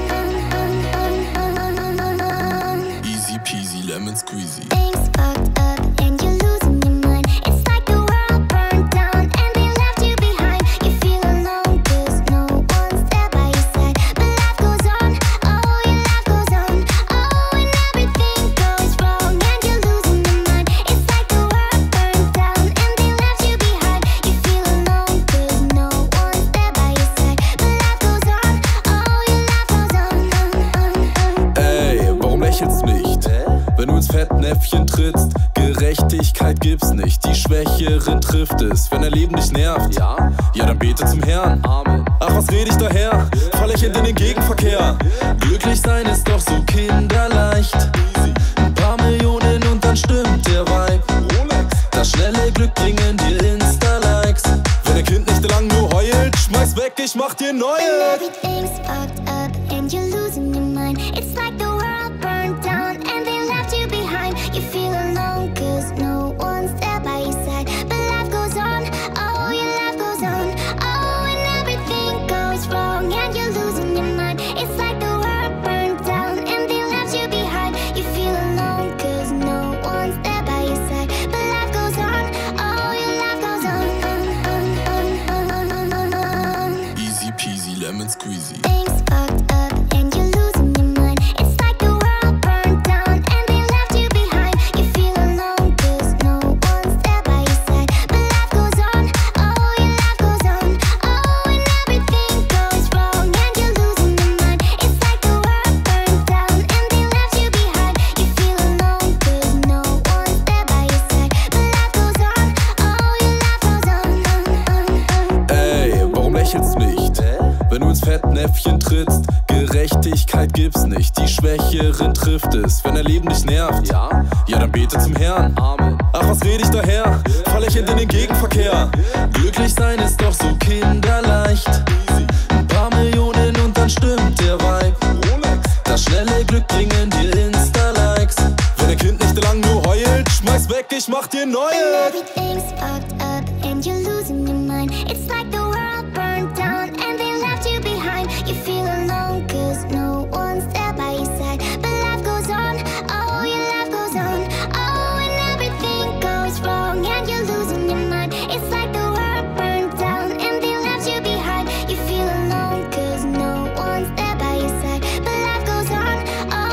Easy peasy lemon squeezy. Things fucked up and you're losing your mind. It's like the world burned down and they left you behind. You feel alone cause no one's there by your side. But life goes on, oh your life goes on. Oh, and everything goes wrong and you're losing your mind. It's like the world burned down and they left you behind. You feel alone cause no one's there by your side. But life goes on, oh your life goes on. Ey, warum lächelst nicht, wenn du ins Fettnäpfchen trittst? Gerechtigkeit gibt's nicht, die Schwächeren trifft es. Wenn dein Leben dich nervt, ja, dann bete zum Herrn. Amen. Ach, was red ich daher? Verlächelnd in den Gegenverkehr. Glücklich sein ist doch so kinderleicht. Ein paar Millionen und dann stimmt der Vibe. Das schnelle Glück bringen dir Insta-Likes. Wenn dein Kind nicht lang nur heult, schmeiß weg, ich mach dir neue. Everything's fucked up and you're losing your mind. It's like the world burned down and they left you behind. You feel alone cause no one's there by your side. But life goes on, oh your life goes on. Oh, and everything goes wrong and you're losing your mind. It's like the world burned down and they left you behind. You feel alone cause no one's there by your side. But life goes on, oh your life goes on. Easy peasy lemon squeezy. Things fucked up and you're losing your mind. It's like the world burned down and they left you behind. You feel alone cause no one's there by your side. But life goes on, oh your life goes on. Oh, and everything goes wrong and you're losing your mind. It's like the world burned down and they left you behind. You feel alone cause no one's there by your side. But life goes on, oh your life goes on. Ey, warum lächelst nicht, wenn du ins Fettnäpfchen trittst? Gerechtigkeit gibt's nicht, die Schwächeren trifft es. Wenn dein Leben dich nervt, ja, dann bete zum Herrn. Amen. Ach, was red ich daher? Verlächelnd in den Gegenverkehr. Glücklich sein ist doch so kinderleicht. Ein paar Millionen und dann stimmt der Vibe. Das schnelle Glück bringen dir Insta-Likes. Wenn dein Kind nicht lang nur heult, schmeiß weg, ich mach dir neue. Everything's fucked up and you're losing your mind. It's like the world burned down and they left you behind. You feel alone cause no one's there by your side. But life goes on, oh your life goes on. Oh, and everything goes wrong and you're losing your mind. It's like the world burned down and they left you behind. You feel alone cause no one's there by your side. But life goes on, oh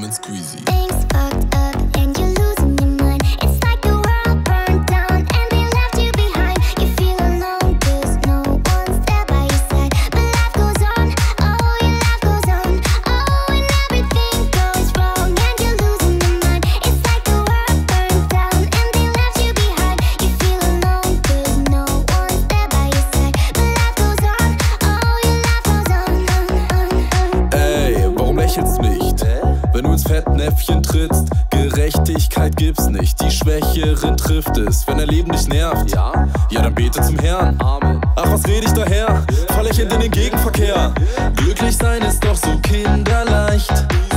Lemon Squeezy. Things fucked up and you're losing your mind. It's like the world burned down and they left you behind. You feel alone 'cause no one's there by your side. But life goes on, oh your life goes on. Oh, and everything goes wrong and you're losing your mind. It's like the world burned down and they left you behind. You feel alone 'cause no one's there by your side. But life goes on, oh your life goes on. Ey, warum lächelst nicht, wenn du ins Fettnäpfchen trittst? Gerechtigkeit gibt's nicht, die Schwächeren trifft es. Wenn dein Leben dich nervt, ja, dann bete zum Herrn. Amen. Ach, was red ich daher? Fahr lächelnd in den Gegenverkehr. Glücklich sein ist doch so kinderleicht.